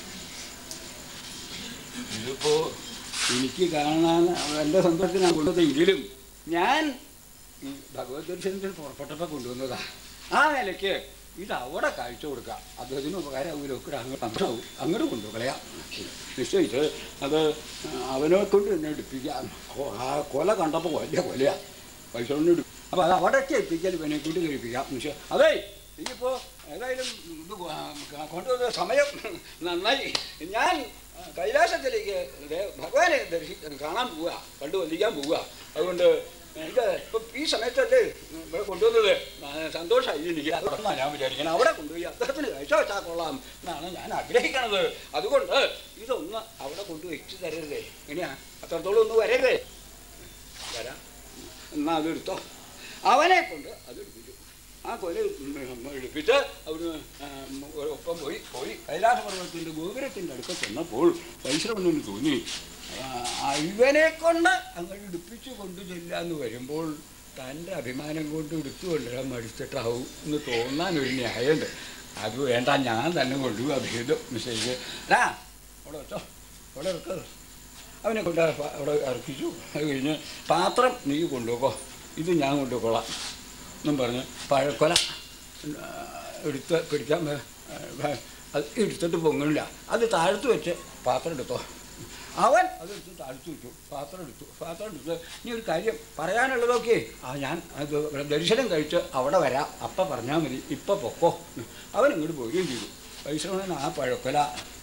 ഇതിപ്പോ എനിക്ക് കാണാൻ എൻ്റെ സന്തോഷത്തിന് ഞാൻ കൊണ്ടുവന്നെങ്കിലും ഞാൻ ഈ ഭഗവത് ദർശനത്തിൽ പുറപ്പെട്ടപ്പോൾ കൊണ്ടുവന്നതാ. ആ നിലയ്ക്ക് ഇത് അവിടെ കാഴ്ച കൊടുക്കുക, അദ്ദേഹത്തിന് ഉപകാരമാകുമല്ലോ, അങ്ങോട്ട് കൊണ്ടുകളയാം നിശ്ചയിച്ച് അത് അവനെ കൊണ്ട് തന്നെ എടുപ്പിക്കാം. ആ കൊല കണ്ടപ്പോൾ വലിയ കൊലയാ, വൈഷ്ണവനെ എടുക്കും. അപ്പോൾ അത് അവിടേക്ക് എത്തിക്കാൻ ഇവനെ കൊണ്ട് കഴിപ്പിക്കാം. പക്ഷേ അതേ ഇനിയിപ്പോൾ ഏതായാലും ഇത് കൊണ്ടുവന്ന സമയം നന്നായി. ഞാൻ കൈലാസത്തിലേക്ക് ഭഗവാനെ കാണാൻ പോവുക, കണ്ടു വന്ദിക്കാൻ പോവുക. അതുകൊണ്ട് ഇത് ഇപ്പം ഈ സമയത്തല്ലേ ഇവിടെ കൊണ്ടുവന്നത്, സന്തോഷമായി എനിക്ക്. അതൊന്നാണ് ഞാൻ വിചാരിക്കണം, അവിടെ കൊണ്ടുപോയി അദ്ദേഹത്തിന് കാഴ്ച വെച്ചാൽ കൊള്ളാം എന്നാണ് ഞാൻ ആഗ്രഹിക്കണത്. അതുകൊണ്ട് ഇതൊന്ന് അവിടെ കൊണ്ടുവച്ച് തരരുതേ. എങ്ങനെയാ അത്രത്തോളം ഒന്ന് വരരുതേ? വരാം, എന്നാൽ അതെടുത്തോ. അവനെ കൊണ്ട് അതെടുപ്പിച്ചു. ആ കൊല എടുപ്പിച്ച് അവിടുന്ന് ഒപ്പം പോയി കൈലാസപർവ്വതത്തിൻ്റെ ഗോപുരത്തിൻ്റെ അടുക്ക ചെന്നപ്പോൾ വൈശ്രവണന് തോന്നി ഇവനെ കൊണ്ട് അങ്ങോട്ട് എടുപ്പിച്ച് കൊണ്ടു ചെല്ലാന്ന് വരുമ്പോൾ തൻ്റെ അഭിമാനം കൊണ്ട് എടുത്തു കൊണ്ടുവരാൻ മടിച്ചിട്ടാവും എന്ന് തോന്നാനൊരു ന്യായമുണ്ട്. അത് വേണ്ട, ഞാൻ തന്നെ കൊണ്ടുപോകും. അഭേദം നിശ്ചയിച്ച് അവിടെ വെച്ചോ, അവിടെ വെക്കത്. അവനെ കൊണ്ട് അവിടെ ഇറക്കിച്ചു. അത് കഴിഞ്ഞ് പാത്രം നീ കൊണ്ടുപോക്കോ, ഇത് ഞാൻ കൊണ്ടുപോയിക്കോളാം എന്നും പറഞ്ഞ് പഴക്കൊല എടുത്ത് പിടിക്കാൻ അത് എടുത്തിട്ട് പൊങ്ങില്ല. അത് താഴ്ത്തു വെച്ച് പാത്രം എടുത്തോ. അവൻ അതെടുത്ത് താഴ്ത്തു വെച്ചു, പാത്രം എടുത്ത് നീ ഒരു കാര്യം പറയാനുള്ളതൊക്കെ ഞാൻ അത് ദർശനം കഴിച്ച് അവിടെ വരാം, അപ്പം പറഞ്ഞാൽ മതി, ഇപ്പം പൊക്കോ. അവൻ ഇങ്ങോട്ട് പോവുകയും ചെയ്തു. വൈശ്രവണൻ ആ പഴക്കൊല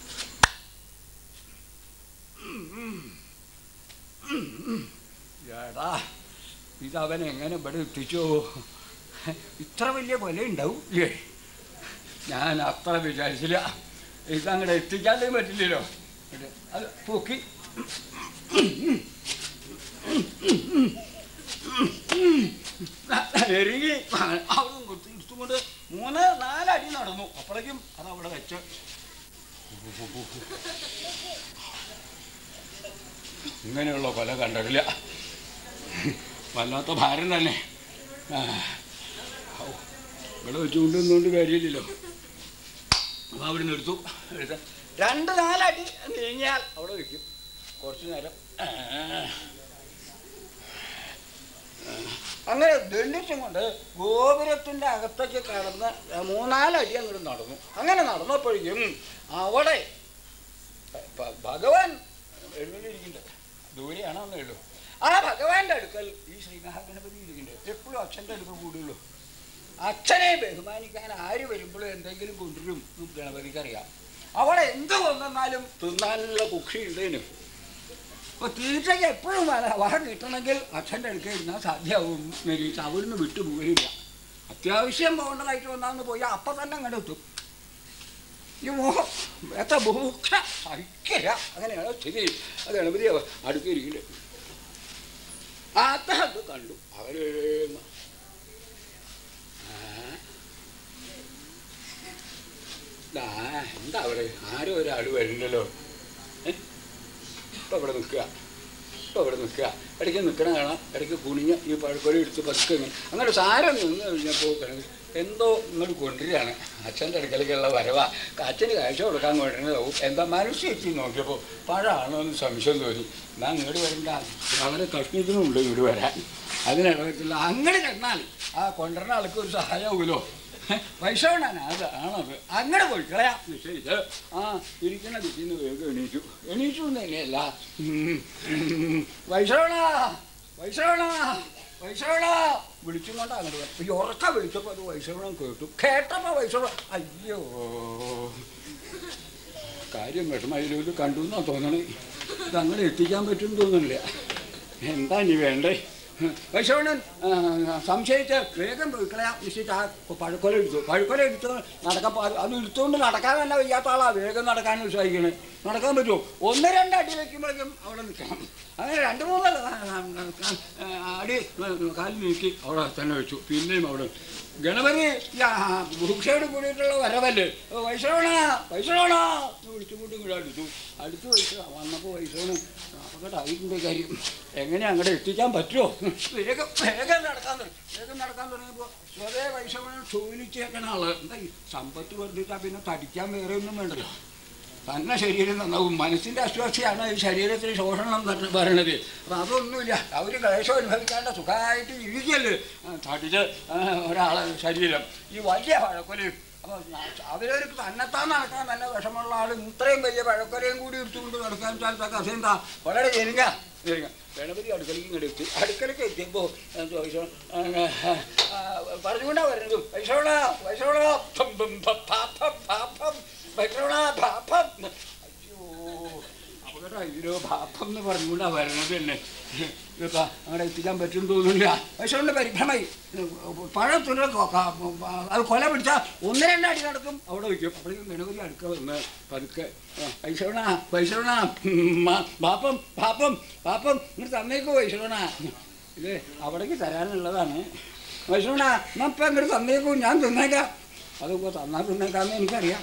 ഏടാ ഇതവൻ എങ്ങനെ ഇവിടെ എത്തിച്ചോ? ഇത്ര വലിയ കൊല ഉണ്ടാവും ഇല്ലേ? ഞാൻ അത്ര വിചാരിച്ചില്ല. ഇതങ്ങടെ എത്തിക്കാനേ പറ്റില്ലല്ലോ. അത് പൊക്കി എരുങ്ങി അവിടെ എടുത്തുകൊണ്ട് 3-4 അടി നടന്നു. അപ്പോഴേക്കും അതവിടെ വെച്ച് ഇങ്ങനെയുള്ള കൊല കണ്ടിട്ടില്ല. വല്ലാത്ത ഭാരം തന്നെ. ഇവിടെ വെച്ച് കൊണ്ടുവന്നുകൊണ്ട് കാര്യമില്ലല്ലോ. അപ്പോൾ അവിടെ നിന്ന് എടുത്ത് 2-4 അടി നീങ്ങിയാൽ അവിടെ വയ്ക്കും. കുറച്ച് നേരം അങ്ങനെ ദണ്ഡിച്ചും കൊണ്ട് ഗോപുരത്തിൻ്റെ അകത്തേക്ക് കടന്ന് 3-4 അടി അങ്ങോട്ട് നടന്നു. അങ്ങനെ നടന്നപ്പോഴേക്കും അവിടെ ഭഗവാൻ എഴുന്നള്ളിയിരിക്കുന്നുണ്ട്. ദൂരെയാണെന്നേ ഉള്ളൂ. ആ ഭഗവാന്റെ അടുക്കൽ ഈ ശ്രീ മഹാഗണപതി ഇരിക്കുന്നുണ്ട്. എപ്പോഴും അച്ഛൻ്റെ അടുക്കൽ കൂടുള്ളൂ. അച്ഛനെ ബഹുമാനിക്കാൻ ആര് വരുമ്പോഴും എന്തെങ്കിലും കൊണ്ടുവരും ഗണപതിക്കറിയാം. അവിടെ എന്ത് കൊണ്ടെന്നാലും തിന്നാനുള്ള കുക്ഷി ഉണ്ടേനും. അപ്പോൾ തീറ്റയ്ക്ക് എപ്പോഴും വഹ കിട്ടണമെങ്കിൽ അച്ഛൻ്റെ അടുക്കൽ ഇരുന്നാൽ സാധ്യമാവും. നിരീക്ഷ അവിടുന്ന് വിട്ടു പോരില്ല. അത്യാവശ്യം പോകേണ്ടതായിട്ട് വന്നാന്ന് പോയാൽ അപ്പം തന്നെ അങ്ങോട്ട് എത്തും. ഈ മോഹം എത്ര ഭൂക്ഷ സഹിക്കില്ല. അങ്ങനെയാണ് സ്ഥിതി. അത് ഗണപതി അടുക്കിയിരിക്കുന്നുണ്ട്. അത് കണ്ടു. അവര് എന്താ അവിടെ ആരോ ഒരാൾ വരുന്നുണ്ടല്ലോ. ഇപ്പം ഇവിടെ നിൽക്കുക, ഇടയ്ക്ക് നിൽക്കണ കാണാം. ഇടയ്ക്ക് കുണിഞ്ഞ് ഈ പഴക്കൊല എടുത്ത് പതുക്കെ അങ്ങനെ സാരം നിന്ന് കഴിഞ്ഞപ്പോൾ എന്തോ ഇങ്ങോട്ട് കൊണ്ടുവരികയാണ്. അച്ഛൻ്റെ അടുക്കലേക്കുള്ള വരവാ. അച്ഛന് കാഴ്ച കൊടുക്കാൻ കൊണ്ടുവരുന്നതാവും. എന്താ മനസ്സിലെത്തി നോക്കിയപ്പോൾ പഴമാണോ എന്ന് സംശയം തോന്നി. എന്നാൽ ഇങ്ങോട്ട് വരണ്ട, വളരെ കഷ്ണത്തിനുണ്ട് ഇങ്ങോട്ട് വരാൻ. അതിനിടവത്തില്ല. അങ്ങനെ ചെന്നാൽ ആ കൊണ്ടുവരുന്ന ആൾക്ക് ഒരു സഹായമാവുമല്ലോ. വൈഷ്ണവനാണ് ആണത്. അങ്ങനെ പോയി കളയാം നിശ്ചയിച്ച് ഇരിക്കണ ദിക്കിന്ന് വേഗം എണീച്ചു എന്ന് തന്നെയല്ല. വൈഷ്ണവണ വിളിച്ചും കൊണ്ട് അങ്ങോട്ട് വരും. ഈ ഉറക്ക വിളിച്ചപ്പോൾ അത് വൈഷ്ണവണം കേട്ടപ്പോൾ വൈഷ്ണവ അയ്യോ കാര്യം വിഷമയിലൂടെ കണ്ടു എന്നാ തോന്നണേ. ഇതങ്ങനെ എത്തിക്കാൻ പറ്റുമെന്ന് തോന്നുന്നില്ല. എന്താ നീ വേണ്ടേ? വൈഷ്ണവൻ സംശയിച്ച് വേഗം കളയാം നിശ്ചയിച്ച് ആ പഴക്കൊല എടുത്ത് നടക്കാൻ. അത് എടുത്തുകൊണ്ട് നടക്കാൻ തന്നെ വയ്യാത്ത ആളാണ്. വേഗം നടക്കാൻ ഉത്സാഹിക്കണേ. നടക്കാൻ പറ്റുമോ? 1-2 അടി വയ്ക്കുമ്പോഴേക്കും അവിടെ നിൽക്കണം. അങ്ങനെ 2-3 അടി കാലിൽ നീക്കി അവിടെ തന്നെ വെച്ചു. പിന്നെയും അവിടെ ഗണപതി ഭൂക്ഷയോട് കൂടിയിട്ടുള്ള വരവല്ലേ. വൈഷ്ണവണ വിളിച്ചുകൊണ്ട് ഇങ്ങോട്ട് അടുത്തു. വന്നപ്പോൾ വൈഷ്ണവന് അപകടമായിട്ടുണ്ട് കാര്യം. എങ്ങനെ അങ്ങോട്ട് എത്തിക്കാൻ പറ്റുമോ? വേഗം വേഗം നടക്കാൻ തുടങ്ങിയപ്പോൾ സ്വതേ വൈഷവനെ ക്ഷോഭിച്ചേക്കണ ആള്. എന്താ ഈ സമ്പത്ത് വർദ്ധിച്ചാൽ പിന്നെ തടിക്കാൻ വേറെ ഒന്നും വേണ്ടല്ലോ. തന്നെ ശരീരം നന്നാവും. മനസ്സിൻ്റെ അസ്വസ്ഥയാണ് ഈ ശരീരത്തിന് ശോഷണം പറയണത്. അപ്പം അതൊന്നുമില്ല. അവർ ക്ലേശം അനുഭവിക്കാണ്ട് സുഖമായിട്ട് ജീവിക്കല്ലേ തടിച്ച് ഒരാളെ ശരീരം. ഈ വലിയ പഴക്കൊല അപ്പോൾ അവരൊരു തന്നെത്താൻ നടക്കാൻ നല്ല വിഷമുള്ള ആൾ ഇത്രയും വലിയ പഴക്കൊലയും കൂടി എടുത്തുകൊണ്ട് നടക്കാൻ സ്ഥലത്തൊക്കെ അസെന്താ വളരെ ജനിങ്ങ ഗണപതി അടുക്കളയ്ക്ക് ഇങ്ങോട്ട് എത്തി. അടുക്കളയ്ക്ക് എത്തിയപ്പോൾ പറഞ്ഞുകൊണ്ടാ വരുന്നത് വൈശ്രവണ വൈശ്രവണ വൈശ്രവണ പാപ്പം. അയ്യോ അപകടം ഇതിലോ പാപ്പം എന്ന് പറഞ്ഞുകൊണ്ടാ വരുന്നത് തന്നെ. ഇതൊക്കെ അങ്ങനെ എത്തിക്കാൻ പറ്റും തോന്നുന്നില്ല. വൈശ്രവണ പരിഭ്രമായി. പഴത്തുള്ള അത് കൊല പിടിച്ചാൽ 1-2 അടി നടക്കും, അവിടെ വയ്ക്കും. അപ്പോഴേക്കും ഗണപതി അടുക്ക വന്ന് പതുക്കെ വൈശ്രവണ വൈശ്രവണ പാപ്പം പാപ്പം പാപ്പം ഇങ്ങോട്ട് തന്നേക്കോ വൈശ്രവണ. ഇത് അവിടേക്ക് തരാനുള്ളതാണ് വൈശ്രവണ. എന്നപ്പം ഇങ്ങോട്ട് തന്നേക്കോ, ഞാൻ തിന്നേക്കാം. അതിപ്പോൾ തന്നാൽ തിന്നേക്കാമെന്ന് എനിക്കറിയാം.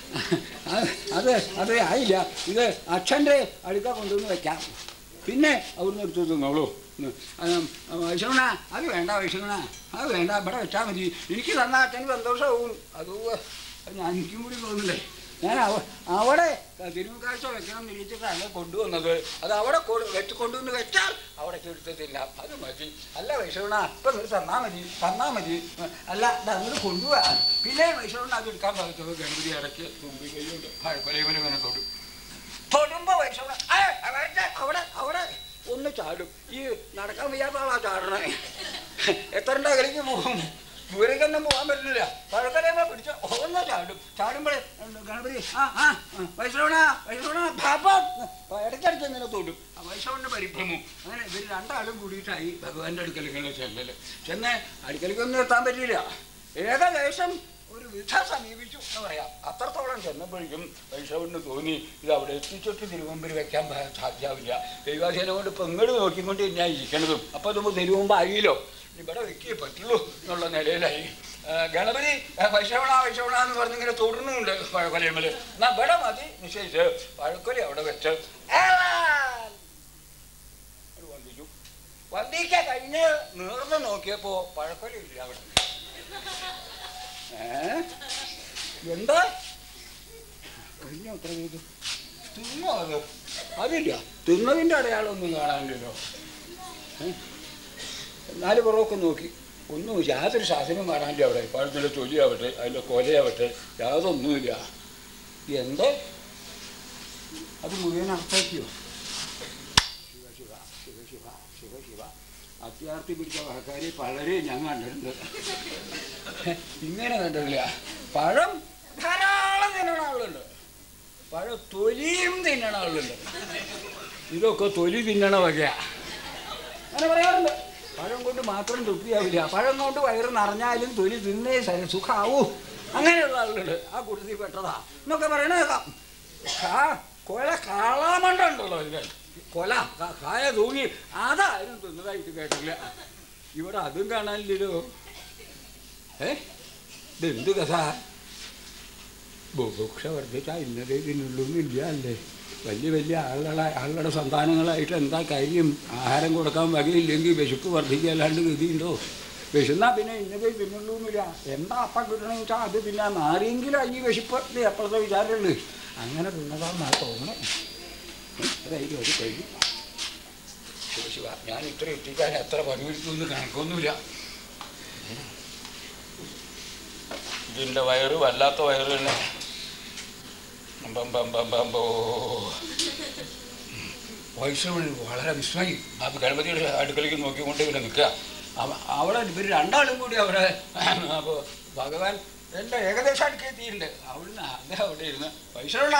അത് ആയില്ല. ഇത് അച്ഛൻ്റെ അടുക്ക കൊണ്ടുവന്ന് വയ്ക്കാം, പിന്നെ അവിടുന്ന് എടുത്തു തിന്നോളൂ. വൈശ്രവണ അത് വേണ്ട വൈശ്രവണ അത് വേണ്ട, ഇവിടെ വെച്ചാൽ മതി. എനിക്ക് തന്നാൽ അച്ഛന് സന്തോഷമാവും. അത് ഞാൻ എനിക്കും കൂടി തോന്നില്ലേ. ഞാൻ അവിടെ തിരുമുക്കാഴ്ച വെക്കണം നിരീക്ഷിച്ചിട്ടാണ് കൊണ്ടുവന്നത്. അത് അവിടെ കൊണ്ടുവന്ന് വെച്ചാൽ അവിടെ എടുത്തിട്ടില്ല, അത് മതി. അല്ല വൈശ്രവണ ഇപ്പം നിങ്ങൾ തന്നാൽ മതി. അല്ല അങ്ങോട്ട് കൊണ്ടുപോകാം. പിന്നെ വൈശ്രവണ അത് എടുക്കാൻ സാധിച്ചത് ഗണപതി ഇടയ്ക്ക് തുമ്പി കൈകൊണ്ട് കൊലയിങ്ങനെ തൊടുമ്പോൾ വൈശ്രവണ അവിടെ ഒന്ന് ചാടും. ഈ നടക്കാൻ വയ്യാത്ത ആളാ ചാടണേ. എത്ര അകലേക്ക് പോകും, ദൂരേക്കൊന്നും പോകാൻ പറ്റില്ല. പഴക്കലേമ പിടിച്ച ഒന്ന് ചാടുമ്പോഴേ ഗണപതി വൈശ്രവണ പാപ്പം ഇടയ്ക്കടുത്ത് ഇങ്ങനെ തൊടും. വൈശ്രവന്റെ പരിഭ്രമം. അങ്ങനെ ഇവർ 2 ആളും കൂടിയിട്ടായി ഭഗവാന്റെ അടുക്കലിങ്ങനെ ചെന്ന് അടുക്കലേക്കൊന്നും എത്താൻ പറ്റില്ല. ഏകദേശം ഒരു വിധ സമീപിച്ചു എന്ന് പറയാം. അത്രത്തോളം ചെന്നപ്പോഴേക്കും വൈഷ്ണവന് തോന്നി ഇത് അവിടെ എത്തിച്ചിട്ട് തിരുവമ്പിൽ വെക്കാൻ സാധ്യമാവില്ല. ദൈവാധീനം കൊണ്ട് ഇപ്പം ഇങ്ങോട്ട് നോക്കിക്കൊണ്ട് ഞാൻ ഇരിക്കണതും. അപ്പോൾ നമ്മൾ തിരുവമ്പ് ആയില്ലോ, ഇവിടെ വെക്കേ പറ്റുള്ളൂ എന്നുള്ള നിലയിലായി. ഗണപതി വൈഷ്ണവണ എന്ന് പറഞ്ഞിങ്ങനെ തുടർന്നുണ്ട് പഴക്കൊലയമ്മൽ. എന്നാൽ ഇവിടെ മതി നിശ്ചയിച്ച് പഴക്കൊല അവിടെ വെച്ച് വന്ദിച്ചു. വന്ദിക്കാൻ കഴിഞ്ഞ് നേർന്ന് നോക്കിയപ്പോൾ പഴക്കൊല ഇല്ല അവിടെ. എന്താ കഴിഞ്ഞോ അത്ര ചെയ്തു തിന്നോ? അതില്ല, തിന്നതിൻ്റെ അടയാളമൊന്നും കാണാനില്ലല്ലോ. 4 പുറമൊക്കെ നോക്കി, ഒന്നും യാതൊരു സാധനവും കാണാനില്ല അവിടെ. പഴത്തിൻ്റെ തൊലിയാവട്ടെ അതിൻ്റെ കൊലയാവട്ടെ യാതൊന്നുമില്ല. എന്താ അത് മുഴുവൻ അർത്ഥമാക്കിയോ? ശിവ ശിവ ശിവ ശിവ ശിവ ശിവ. അത്യാർത്ഥി പിടിച്ച ആൾക്കാർ പലരെ ഞാൻ കണ്ടിട്ടുണ്ട്. ഇങ്ങനെ കണ്ടിട്ടില്ല. പഴം ധാരാളം തിന്നണ ആളുണ്ട്, പഴം തൊലിയും തിന്നണ ആളുണ്ട്. ഇതൊക്കെ തൊലി തിന്നണ വകയാ. അങ്ങനെ പറയാറുണ്ട്. പഴം കൊണ്ട് മാത്രം തൃപ്തിയാവില്ല, പഴം കൊണ്ട് വയറ് നിറഞ്ഞാലും തൊലി തിന്നേ സുഖാവൂ. അങ്ങനെയുള്ള ആളുകളുണ്ട്. ആ കൂട്ടത്തിൽ പെട്ടതാ എന്നൊക്കെ പറയണേക്കാം. കൊല കാളാമണ്ടുണ്ടല്ലോ ഇതിൽ, കൊല കായ തൂങ്ങി അതാരും തിന്നതായിട്ട് കേട്ടില്ല. ഇവിടെ അതും കാണാനില്ലല്ലോ. ഇതെന്ത് കഥ? ബുഭുക്ഷ വർദ്ധിച്ചാൽ ഇന്നതേ ഇതിനുള്ളൊന്നുമില്ല അല്ലേ. വലിയ ആളുകളുടെ സന്താനങ്ങളായിട്ട് എന്താ കാര്യം? ആഹാരം കൊടുക്കാൻ വകയില്ലെങ്കിൽ വിശപ്പ് വർദ്ധിക്കല്ലാണ്ട് ഗതിയുണ്ടോ? വിശന്നാൽ പിന്നെ ഇന്നതേ തിന്നുള്ളൂന്നില്ല. എന്താ അപ്പം കിട്ടണമെന്ന് വെച്ചാൽ അത് തിന്നാൻ ആരെങ്കിലും ഈ വിശപ്പ് അപ്പോഴത്തെ വിചാരമുള്ളൂ. അങ്ങനെ തിന്നതാണെന്നാണ് തോന്നുന്നത്. അതായിരിക്കും അത് കഴിഞ്ഞു. ശിവ ഞാൻ ഇത്ര എത്തിക്കാൻ എത്ര പണിയെടുക്കുമെന്ന് കണക്കൊന്നുമില്ല. ഇതിൻ്റെ വയറ് വല്ലാത്ത വയറ് തന്നെ. വൈഷ്ണവന് വളരെ വിസ്മയി. അത് ഗണപതിയുടെ അടുക്കളയ്ക്ക് നോക്കിക്കൊണ്ട് ഇങ്ങനെ നിൽക്കുക. അവിടെ ഇവർ 2 ആളും കൂടി അവിടെ. അപ്പോൾ ഭഗവാൻ എൻ്റെ ഏകദേശം അടുക്കെത്തിയിട്ടുണ്ട്. അവിടുന്ന് അദ്ദേഹം അവിടെ ഇരുന്ന് വൈഷ്ണവണ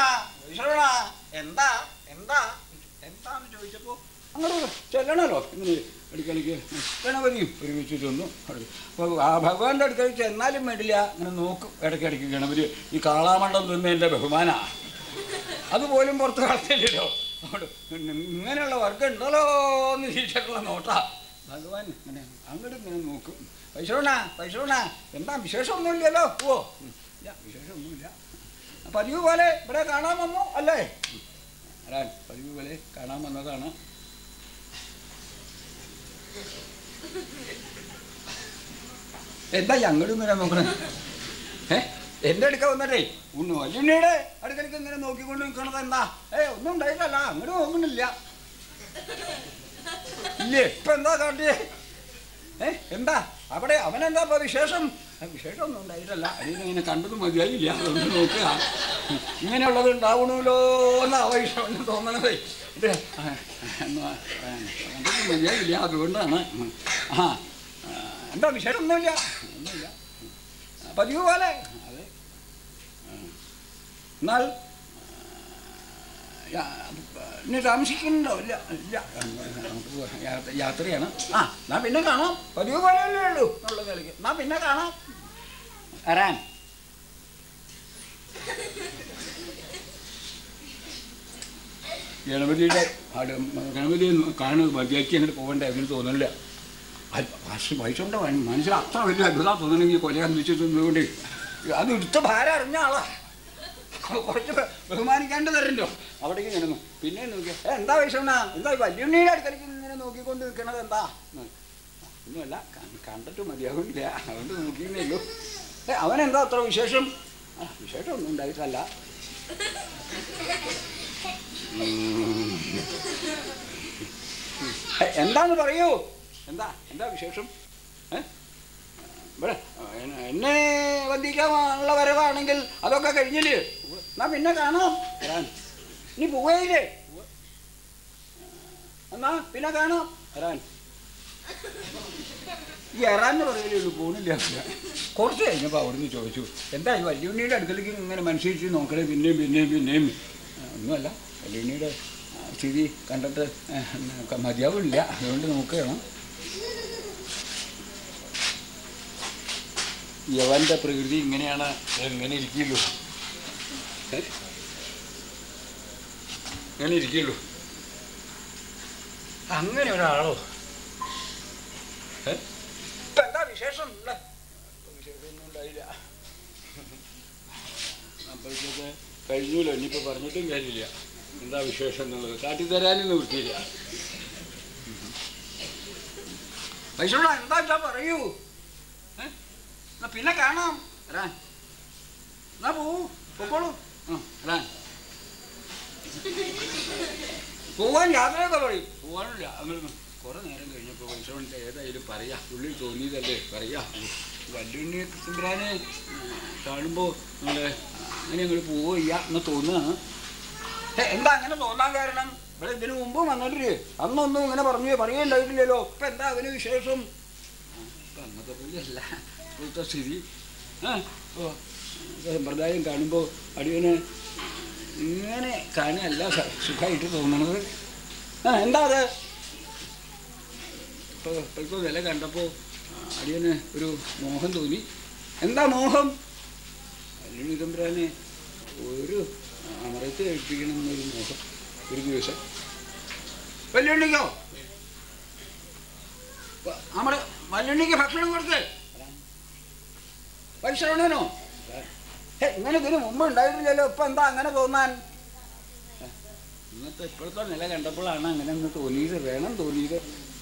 എന്താന്ന് ചോദിച്ചപ്പോൾ അങ്ങോട്ട് ചെല്ലണമല്ലോ. ഇങ്ങനെ അടുക്കളയ്ക്ക് ഗണപതിയും ഒരുമിച്ച് ചെന്നു. അപ്പോൾ ആ ഭഗവാന്റെ അടുക്കളയ്ക്ക് എന്നാലും വേണ്ടില്ല, അങ്ങനെ നോക്കും ഇടയ്ക്കിടയ്ക്ക് ഗണപതി. ഈ കാളാമണ്ഡം തിന്നതിൻ്റെ ബഹുമാനമാണ്. അതുപോലും പുറത്ത് കളത്തില്ലല്ലോ. അവിടെ ഇങ്ങനെയുള്ള വർഗം ഉണ്ടല്ലോ എന്ന് ചോദിച്ചിട്ടുള്ള നോട്ടാ. ഭഗവാൻ ഇങ്ങനെ അങ്ങോട്ട് ഇങ്ങനെ നോക്കും. വൈഷ്ണവണ എന്താ വിശേഷമൊന്നുമില്ലല്ലോ? ഇല്ല വിശേഷമൊന്നുമില്ല. പതിവ് പോലെ ഇവിടെ കാണാൻ വന്നു അല്ലേ? വരാൻ പതിവ് പോലെ കാണാൻ വന്നതാണ്. എന്താ അങ്ങോട്ടും ഇങ്ങനെ നോക്കണേ? എൻ്റെ അടുക്ക വന്നിട്ടേ വല്യുണ്ണിയുടെ അടുക്കലേക്ക് ഇങ്ങനെ നോക്കിക്കൊണ്ട് നിൽക്കണത് എന്താ? ഒന്നും ഉണ്ടായിട്ടല്ല, അങ്ങോട്ട് നോക്കണില്ല. ഇല്ലേ ഇപ്പം എന്താ കാട്ടിയേ? എന്താ അവിടെ അവനെന്താ ഇപ്പോൾ വിശേഷം? വിശേഷമൊന്നും ഉണ്ടായിട്ടല്ല, അതിനിങ്ങനെ കണ്ടത് മതിയായില്ല, അതൊന്ന് നോക്കുക. ഇങ്ങനെയുള്ളത് ഉണ്ടാവണമല്ലോ എന്ന ആവശ്യം തോന്നണതേ. കണ്ടത് മതിയായില്ല, അതുകൊണ്ടാണ്. എന്താ വിശേഷമൊന്നുമില്ല, ഒന്നുമില്ല, പതിവ് പോലെ. അതെ, എന്നാൽ ഇനി താമസിക്കുന്നുണ്ടോ? ഇല്ല ഇല്ല, നമുക്ക് യാത്രയാണ്. എന്നാ പിന്നെ കാണാം, പതിവ് പോലെയല്ലേ ഉള്ളൂ എന്നുള്ള കളിക്ക്. എന്നാ പിന്നെ കാണാം, വരാൻ. ഗണപതിയുടെ ഗണപതി കാണുന്നത് മതിയാക്കി അങ്ങനെ പോകണ്ടേ അങ്ങനെ തോന്നില്ല. വയസ്സുകൊണ്ട് മനസ്സിൽ അത്ര വലിയ അത്ഭുതം തോന്നണമെങ്കിൽ കൊലയാൻ വെച്ചിട്ടുണ്ട്. അത് എടുത്ത ഭാരം അറിഞ്ഞ ആളാ, കുറച്ച് ബഹുമാനിക്കേണ്ടതല്ലോ. അവിടേക്ക് കിടന്നു. പിന്നെ നോക്കിയ എന്താ വിഷമ? എന്താ വല്യുണ്ണിയുടെ അടുക്കലേക്ക് ഇങ്ങനെ നോക്കിക്കൊണ്ട് നിൽക്കണത് എന്താ? ഒന്നുമല്ല, കണ്ടിട്ട് മതിയാവില്ല, അതുകൊണ്ട് നോക്കിയെന്നേ ഉള്ളൂ. അവനെന്താ അത്ര വിശേഷം? വിശേഷം ഒന്നും ഉണ്ടായിട്ടല്ല. എന്താന്ന് പറയൂ, എന്താ എന്താ വിശേഷം? ഇവിടെ എന്നെ വന്ദിക്കാനുള്ള വരവാണെങ്കിൽ അതൊക്കെ കഴിഞ്ഞില്ലേ? എന്നാ പിന്നെ കാണാം, വരാൻ. ഇനി പോവുകയില്ലേ? എന്നാ പിന്നെ കാണാം, വരാൻ. ഈ എറാന്ന് പറയലേ ഉള്ളൂ, പോണില്ല. കുറച്ച് കഴിഞ്ഞപ്പോൾ അവിടുന്ന് ചോദിച്ചു, എന്താ ഈ വല്യുണ്ണിയുടെ അടുക്കലേക്ക് ഇങ്ങനെ മനുഷ്യരിച്ച് നോക്കണേ പിന്നെയും പിന്നെയും പിന്നെയും? ഒന്നുമല്ല, വല്യുണ്ണിയുടെ സ്ഥിതി കണ്ടിട്ട് മതിയാവില്ല, അതുകൊണ്ട് നോക്കുകയാണ്. യവൻ്റെ പ്രകൃതി ഇങ്ങനെയാണ്, എങ്ങനെ ഇരിക്കുള്ളൂ, ഇങ്ങനെ ഇരിക്കുള്ളൂ. അങ്ങനെ ഒരാളോ? ഇപ്പം എന്താ വിശേഷം? വിശേഷമൊന്നും ഉണ്ടായില്ല, അപ്പോഴത്തേക്ക് കഴിഞ്ഞല്ലോ. ഇനിയിപ്പോൾ പറഞ്ഞിട്ടും കാര്യമില്ല എന്താ വിശേഷം എന്നുള്ളത്, കാട്ടിത്തരാനൊന്നും വൃത്തിയില്ല. പൈസ എന്താ വെച്ചാ പറയൂ, പിന്നെ കാണാം, വരാൻ. എന്നാ പോക്കോളൂ, വരാൻ. പോവാൻ യാത്രയൊക്കെ പറയും, പോവാനില്ല. അങ്ങനെ കുറേ നേരം കഴിഞ്ഞപ്പോൾ പൈസ ഏതായാലും പറയാം, ഉള്ളിൽ തോന്നിയതല്ലേ പറയാം. വല്യുണ്ണി സുബ്രാനെ കാണുമ്പോൾ നമ്മൾ അങ്ങനെ അങ്ങോട്ട് പോവുക എന്ന് തോന്നുകയാണ്. എന്താ അങ്ങനെ തോന്നാൻ കാരണം? ഇവിടെ ഇതിനു മുമ്പ് വന്നിട്ടില്ലേ? അന്നൊന്നും ഇങ്ങനെ പറയുകയുണ്ടായിട്ടില്ലല്ലോ. ഇപ്പം എന്താ അതിന് വിശേഷം? ഇപ്പം അന്നത്തെ പോലെയല്ല ഇപ്പോഴത്തെ സ്ഥിതി. സമ്പ്രദായം കാണുമ്പോൾ അടിയന് ഇങ്ങനെ കാണുകയല്ല സുഖമായിട്ട് തോന്നണത്. എന്താ അത്? ഇപ്പോൾ ഇപ്പോഴത്തെ വില കണ്ടപ്പോൾ അടിയന് ഒരു മോഹം തോന്നി. എന്താ മോഹം? വല്യുണ്ണി തമ്പുരാനെ ഒരു അമരത്ത് കഴിപ്പിക്കണം എന്നൊരു മോഹം ഒരു ദിവസം. വല്യുണ്ണിക്കോ? വല്യുണ്ണിക്ക് ഭക്ഷണം കൊടുത്ത് വൈശ്രവണനോ? ഇങ്ങനെ ഇതിന് മുമ്പ് ഉണ്ടായിട്ടില്ലല്ലോ. ഇപ്പം എന്താ അങ്ങനെ തോന്നാൻ? ഇന്നത്തെ ഇപ്പോഴത്തെ നില കണ്ടപ്പോഴാണ് അങ്ങനെ ഒന്ന് തോന്നിയത്, വേണം തോന്നിയത്.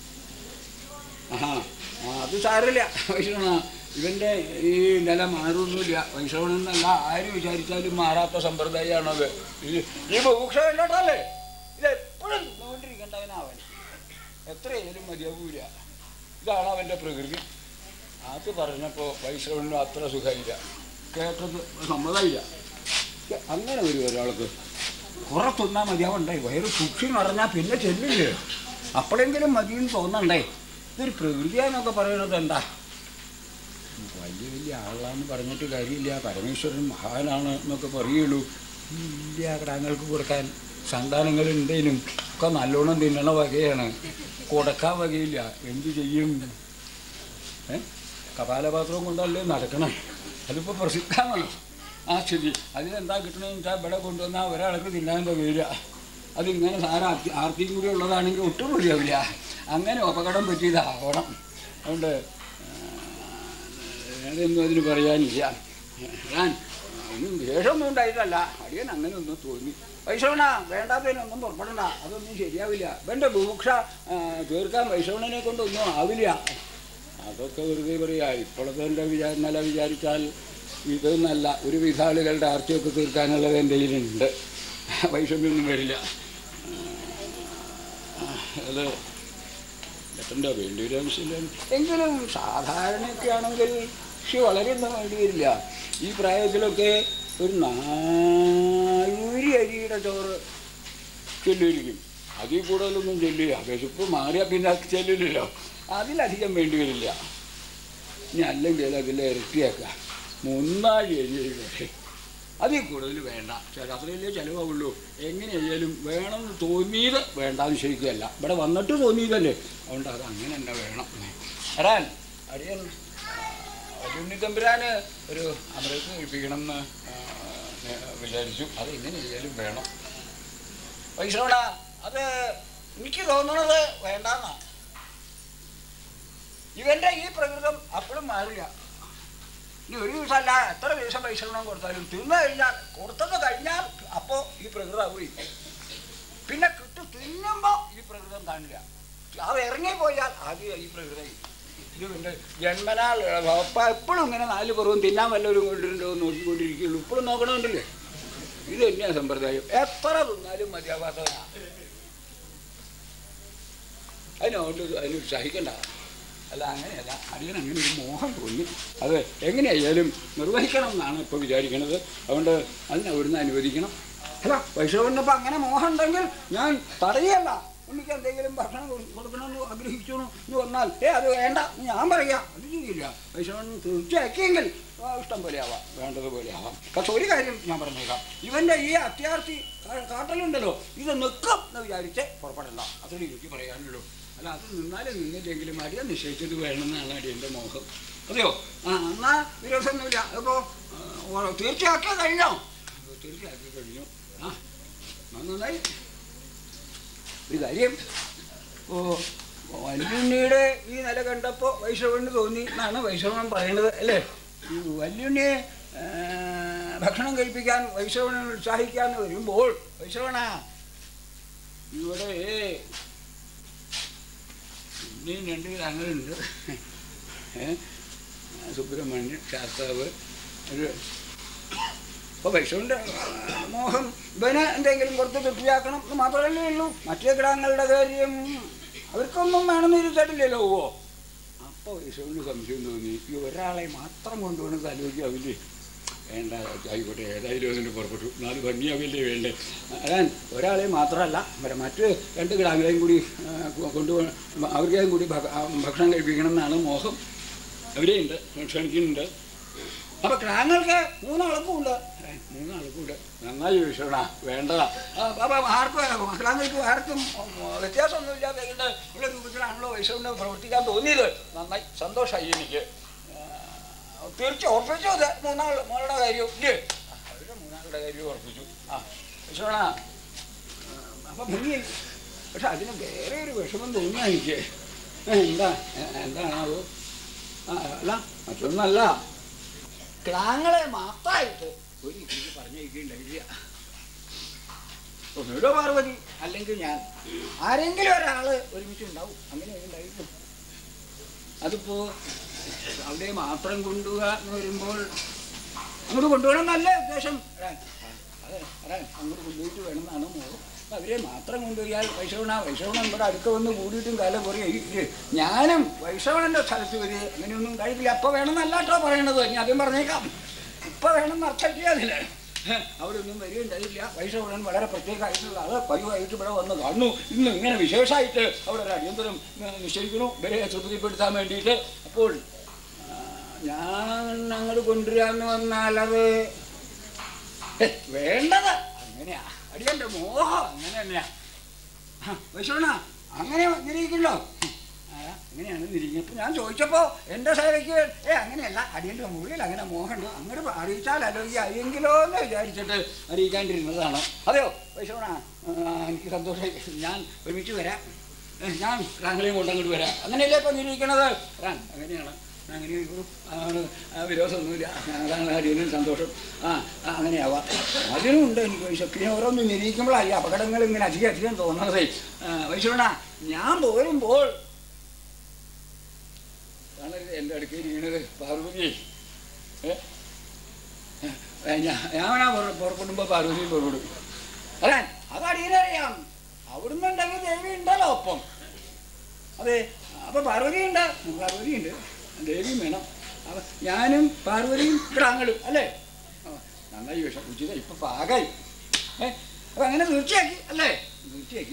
അത് സാരമില്ല വൈശ്രവണ, ഇവൻ്റെ ഈ നില മാറൊന്നുമില്ല. വൈശ്രവണെന്നല്ല ആര് വിചാരിച്ചാലും മാറാത്ത സമ്പ്രദായമാണത്. ഈ ബഹുക്ഷ കണ്ടല്ലേ, ഇതെപ്പോഴും നോണ്ടിരിക്കേണ്ടവനാവൻ, എത്രയായാലും മതിയാവൂല. ഇതാണ് അവൻ്റെ പ്രകൃതി. അത് പറഞ്ഞപ്പോൾ വൈശ്രവണിന് അത്ര സുഖമില്ല, കേട്ടത് സമ്മതമില്ല. അങ്ങനെ വരും ഒരാൾക്ക്. കുറെ തിന്നാൽ മതിയാവണ്ടേ, വയറ് സുക്ഷി നിറഞ്ഞാൽ പിന്നെ ചെല്ലില്ലേ, അപ്പോഴെങ്കിലും മതിയെന്ന് തോന്നണ്ടേ. ഇതൊരു പ്രകൃതിയാന്നൊക്കെ പറയുന്നത് എന്താ? വലിയ വലിയ ആളാന്ന് പറഞ്ഞിട്ട് കാര്യമില്ല, പരമേശ്വരൻ മഹാനാണ് എന്നൊക്കെ പറയുള്ളൂ. ഇല്ല, കടങ്ങൾക്ക് കൊടുക്കാൻ സന്താനങ്ങളുണ്ടേനും ഒക്കെ നല്ലോണം തിന്നണ വകയാണ്, കൊടുക്കാൻ വകയില്ല. എന്തു ചെയ്യും? കപാലപാത്രവും കൊണ്ടല്ലേ നടക്കണം. അതിപ്പോൾ പ്രസിദ്ധമാണല്ലോ ആ സ്ഥിതി. അതിനെന്താ കിട്ടണമെന്ന് വെച്ചാൽ ഇവിടെ കൊണ്ടുവന്നാൽ ഒരാൾക്ക് തിന്നാൻ്റെ വരിക. അതിങ്ങനെ സാരം ആർത്തിയും കൂടി ഉള്ളതാണെങ്കിൽ ഒട്ടും മതിയാവില്ല. അങ്ങനെ അപകടം പറ്റിയതാവണം. അതുകൊണ്ട് വേറെയൊന്നും അതിന് പറയാനില്ല. ഞാൻ ഒന്നും ദേഷ്യമൊന്നും ഉണ്ടായിട്ടല്ല, അടിയൻ അങ്ങനെ ഒന്നും തോന്നി. വൈശ്രവണ വേണ്ടാത്തതിനൊന്നും പുറപ്പെടണ്ട, അതൊന്നും ശരിയാവില്ല. ഇവൻ്റെ ബുഭുക്ഷ തീർക്കാൻ വൈശ്രവണനെ കൊണ്ടൊന്നും ആവില്ല. അതൊക്കെ വെറുതെ പറയാ. ഇപ്പോഴത്തെ നില വിചാരിച്ചാൽ ഇതൊന്നല്ല, ഒരുവിധ ആളുകളുടെ ആർത്തിയൊക്കെ തീർക്കാനുള്ളത് എൻ്റെ കയ്യിലുണ്ട്. വൈഷമ്യൊന്നും വരില്ല. അത് എത്തണ്ടോ വേണ്ടി ഒരു ആവശ്യമില്ല. എങ്കിലും സാധാരണയൊക്കെ ആണെങ്കിൽ കൃഷി വളരെയൊന്നും വേണ്ടി വരില്ല. ഈ പ്രായത്തിലൊക്കെ ഒരു 4 അരിയുടെ ചോറ് ചെല്ലിയിരിക്കും. അതിൽ കൂടുതലൊന്നും ചെല്ലില്ല. വിശപ്പ് മാറിയാൽ പിന്നെ ചെല്ലില്ലല്ലോ. അതിലധികം വേണ്ടി വരില്ല. ഇനി അല്ലെങ്കിൽ അതിൽ ഇരട്ടിയാക്കുക 3 അരി. അതിൽ കൂടുതൽ വേണ്ട. അത്രയല്ലേ ചിലവാകുള്ളൂ. എങ്ങനെയായാലും വേണമെന്ന് തോന്നിയത് വേണ്ടാന്ന് ശരിക്കല്ല. ഇവിടെ വന്നിട്ട് തോന്നിയതല്ലേ, അതുകൊണ്ട് അത് അങ്ങനെ തന്നെ വേണം. വരാൻ അടിയൻ ഉണ്ണിത്തമ്പുരാന് ഒരു അമൃതം കഴിപ്പിക്കണം എന്ന് വിചാരിച്ചു. അത് എങ്ങനെയായാലും വേണം. വൈശ്രവണ, അത് എനിക്ക് തോന്നണത് വേണ്ടാന്നാ. ഇവൻ്റെ ഈ പ്രകൃതം അപ്പോഴും മാറില്ല. ഇനി ഒരു ദിവസമല്ല, എത്ര ദിവസം വൈശ്രവണം കൊടുത്താലും തിന്നു കഴിഞ്ഞാൽ, കൊടുത്തത് കഴിഞ്ഞാൽ അപ്പോൾ ഈ പ്രകൃതം പോയി. പിന്നെ തിന്നുമ്പോൾ ഈ പ്രകൃതം കാണില്ല. അത് ഇറങ്ങിപ്പോയാൽ ആദ്യം ഈ പ്രകൃതം. ഇത് ജന്മനാൾ എപ്പോഴും ഇങ്ങനെ 4 പുറവും തിന്നാൻ വല്ലവരും കൊണ്ടിട്ടുണ്ടോ നോക്കിക്കൊണ്ടിരിക്കുള്ളൂ. ഇപ്പോഴും നോക്കണമെന്നില്ലേ. ഇത് തന്നെയാണ് സമ്പ്രദായം. എത്ര തിന്നാലും മതിയാവാത്തതാണ്. അതിന് ഉത്സാഹിക്കണ്ട. അല്ല, അങ്ങനെയല്ല. അടിയൻ അങ്ങനെ ഒരു മോഹം തോന്നി. അത് എങ്ങനെയായാലും നിർവഹിക്കണം എന്നാണ് ഇപ്പോൾ വിചാരിക്കുന്നത്. അതുകൊണ്ട് അതിനെ അവിടുന്ന് അനുവദിക്കണം. അല്ല, വൈഷ്ണവനപ്പം അങ്ങനെ മോഹം ഉണ്ടെങ്കിൽ ഞാൻ തടയല്ല. എനിക്ക് എന്തെങ്കിലും ഭക്ഷണം കൊടുക്കണമെന്ന് ആഗ്രഹിച്ചു എന്ന് വന്നാൽ അത് വേണ്ട ഞാൻ പറയാം. അത് ചെയ്യില്ല. വൈഷ്ണവൻ തീർച്ചയാക്കിയെങ്കിൽ ഇഷ്ടം പോലെ ആവാം, വേണ്ടതുപോലെ ആവാം. പക്ഷെ ഒരു കാര്യം ഞാൻ പറഞ്ഞേക്കാം, ഇവൻ്റെ ഈ അത്യാർത്ഥി കാട്ടലുണ്ടല്ലോ, ഇത് നിൽക്കും എന്ന് വിചാരിച്ച് പുറപ്പെടണ്ട. അതൊരു എനിക്ക് പറയാനുള്ളൂ. അല്ല, അത് നിന്നാലും നിന്നില്ലെങ്കിലും അടിയാൻ നിശ്ചയിച്ചത് വേണമെന്നാണ് അടിയൻ്റെ മോഹം. അതെയോ? എന്നാൽ വിരോധമൊന്നുമില്ല. അപ്പോൾ തീർച്ചയാക്കിയ കഴിഞ്ഞോ? തീർച്ചയാക്കി കഴിഞ്ഞു. നന്നായി. ഒരു കാര്യം, വല്യുണ്ണിയുടെ ഈ നില കണ്ടപ്പോൾ വൈഷ്ണവന് തോന്നി എന്നാണ് വൈഷ്ണവൻ പറയണത് അല്ലേ? ഈ വല്യുണ്ണിയെ ഭക്ഷണം കഴിപ്പിക്കാൻ വൈഷ്ണവനെ ഉത്സാഹിക്കാൻ വരുമ്പോൾ, വൈഷ്ണവനാ ഇവിടെ ഇനിയും 2 ഗ്രാങ്ങളുണ്ട്. സുബ്രഹ്മണ്യൻ ശാസ്താവ് ഒരു. അപ്പോൾ വൈഷ്ണവൻ്റെ മോഹം ഇവന് എന്തെങ്കിലും കുറച്ച് തൃപ്തിയാക്കണം എന്ന് മാത്രമല്ലേ ഉള്ളൂ. മറ്റേ ഗ്രാങ്ങളുടെ കാര്യം അവർക്കൊന്നും വേണമെന്ന് ഇരുത്തട്ടില്ലല്ലോ. അപ്പോൾ വൈഷ്ണവന് സംശയം തോന്നി, ഈ ഒരാളെ മാത്രം കൊണ്ടുപോകണം ആലോചിക്കാവില്ലേ? വേണ്ട, ആയിക്കോട്ടെ, ഏതായാലും അതിന് പുറപ്പെട്ടു. 4 ഭംഗിയാവില്ലേ വേണ്ടേ? അതാൻ ഒരാളെ മാത്രമല്ല, മറ്റ് 2 ഗ്രാങ്ങളെയും കൂടി അവർക്കേയും കൂടി ഭക്ഷണം കഴിപ്പിക്കണം എന്നാണ് മോഹം. അവരെയുണ്ട്, ക്ഷണിക്കുന്നുണ്ട്. അപ്പോൾ ഗ്രാങ്ങൾക്ക് 3 ആൾക്കും ഉണ്ട്. 3 ആൾക്കും ഉണ്ട്. നന്നായി വിഷയണ, വേണ്ടതാ. അപ്പം ഗ്രാങ്ങൾക്ക് ആർക്കും വ്യത്യാസമൊന്നുമില്ലാതെ ഉള്ള രൂപത്തിലാണല്ലോ വൈഷ്ണവന് പ്രവർത്തിക്കാൻ തോന്നിയത്. നന്നായി, സന്തോഷമായി എനിക്ക്. തീർച്ചയായും ഉറപ്പിച്ചു. അത് 3 മോളുടെ കാര്യവും ഇല്ലേ? അവരുടെ 3 ആളുടെ കാര്യവും ഉറപ്പിച്ചു. വിഷയണ അപ്പം ഭംഗിയില്ല. പക്ഷെ അതിന് വേറെ ഒരു വിഷമം തോന്നിയാ എനിക്ക്. എന്താണത്? അല്ല, മറ്റൊന്നല്ല, ഗ്രാങ്ങളെ മാത്രമായിട്ട് ഒരു രീതിക്ക് പറഞ്ഞയക്കുകയുണ്ടായില്ല. ഒന്നുകൂടെ പാർവതി അല്ലെങ്കിൽ ഞാൻ ആരെങ്കിലും ഒരാൾ ഒരുമിച്ചുണ്ടാവും. അങ്ങനെ ഉണ്ടായിരുന്നു. അതിപ്പോൾ അവിടെ മാത്രം കൊണ്ടുപോവുക എന്ന് വരുമ്പോൾ അങ്ങോട്ട് കൊണ്ടുപോകണം എന്നല്ല ഉദ്ദേശം. അങ്ങോട്ട് കൊണ്ടുപോയിട്ട് വേണമെന്നാണ് മോഹം. അവരെ മാത്രം കൊണ്ടുപോയാൽ വൈഷ്ണവൻ ഇവിടെ അടുക്ക വന്ന് കൂടിയിട്ടും കാലം കുറേ ഇല്ലേ? ഞാനും വൈഷ്ണവൻ്റെ സ്ഥലത്ത് വരെ അങ്ങനെയൊന്നും ഉണ്ടായിട്ടില്ല. അപ്പോൾ വേണമെന്നല്ല കേട്ടോ പറയണത്. ഞാൻ ആദ്യം പറഞ്ഞേക്കാം, ഇപ്പം വേണമെന്ന് അർത്ഥമില്ല. അവിടെ ഒന്നും വരികയുണ്ടായില്ല. വൈഷ്ണവൻ വളരെ പ്രത്യേകമായിട്ടുള്ള ആൾ പതിവായിട്ട് ഇവിടെ വന്ന് കാണുന്നു. ഇന്ന് ഇങ്ങനെ വിശേഷമായിട്ട് അവിടെ ഒരു അടിയന്തരം നിശ്ചയിക്കുന്നു ഇവരെ തൃപ്തിപ്പെടുത്താൻ വേണ്ടിയിട്ട്. അപ്പോൾ ഞാൻ അങ്ങോട്ട് കൊണ്ടുവരാമെന്ന് വന്നാലത് വേണ്ടത് അങ്ങനെയാ. അടിയൻ്റെ മോഹം അങ്ങനെ തന്നെയാ. വൈഷ്ണവന അങ്ങനെ നിരീക്കല്ലോ. അങ്ങനെയാണ് നിരീക്കുന്നത്. ഇപ്പം ഞാൻ ചോദിച്ചപ്പോൾ എൻ്റെ സേവയ്ക്ക് അങ്ങനെയല്ല, അടിയൻ്റെ മുകളിൽ അങ്ങനെ മോഹമുണ്ട്, അങ്ങോട്ട് അറിയിച്ചാൽ ആലോചിക്കായെങ്കിലോ എന്ന് വിചാരിച്ചിട്ട് അറിയിക്കാണ്ടിരുന്നതാണ്. അതെയോ വൈഷ്ണവന, എനിക്ക് സന്തോഷമായി. ഞാൻ ഒരുമിച്ച് വരാം. ഞാൻ റാങ്ങളെയും കൊണ്ട് അങ്ങോട്ട് വരാം. അങ്ങനെയല്ലേ ഇപ്പം നിരീക്കണത്? അങ്ങനെയാണ്. അങ്ങനെ വിരോധമൊന്നുമില്ല, അതാണ് അടിയനും സന്തോഷം. അങ്ങനെയാവാം. അതിനും ഉണ്ട് എനിക്ക് വൈശം. പിന്നെ ഓരോന്ന് നിരീക്കുമ്പോഴായി അപകടങ്ങൾ ഇങ്ങനെ അധികം തോന്നണതേ. വൈശോണ, ഞാൻ പോരുമ്പോൾ എൻ്റെ അടുക്കൽ ഇരിക്കണത് പാർവതി. ഞാനാ പുറപ്പെടുമ്പോൾ പാർവതിയും പുറപ്പെടും. അല്ലേ? അത് അടിയനറിയാം. അവിടുന്നുണ്ടെങ്കിൽ ദേവി ഉണ്ടല്ലോ ഒപ്പം. അതെ, അപ്പം പാർവതിയുണ്ട്, ദേവിയും വേണം. അപ്പം ഞാനും പാർവതിയും കിടാങ്ങളും അല്ലേ? നന്നായി വിഷം ഉചിത ഇപ്പം പാകായി. അപ്പം അങ്ങനെ തീർച്ചയാക്കി അല്ലേ? തീർച്ചയാക്കി.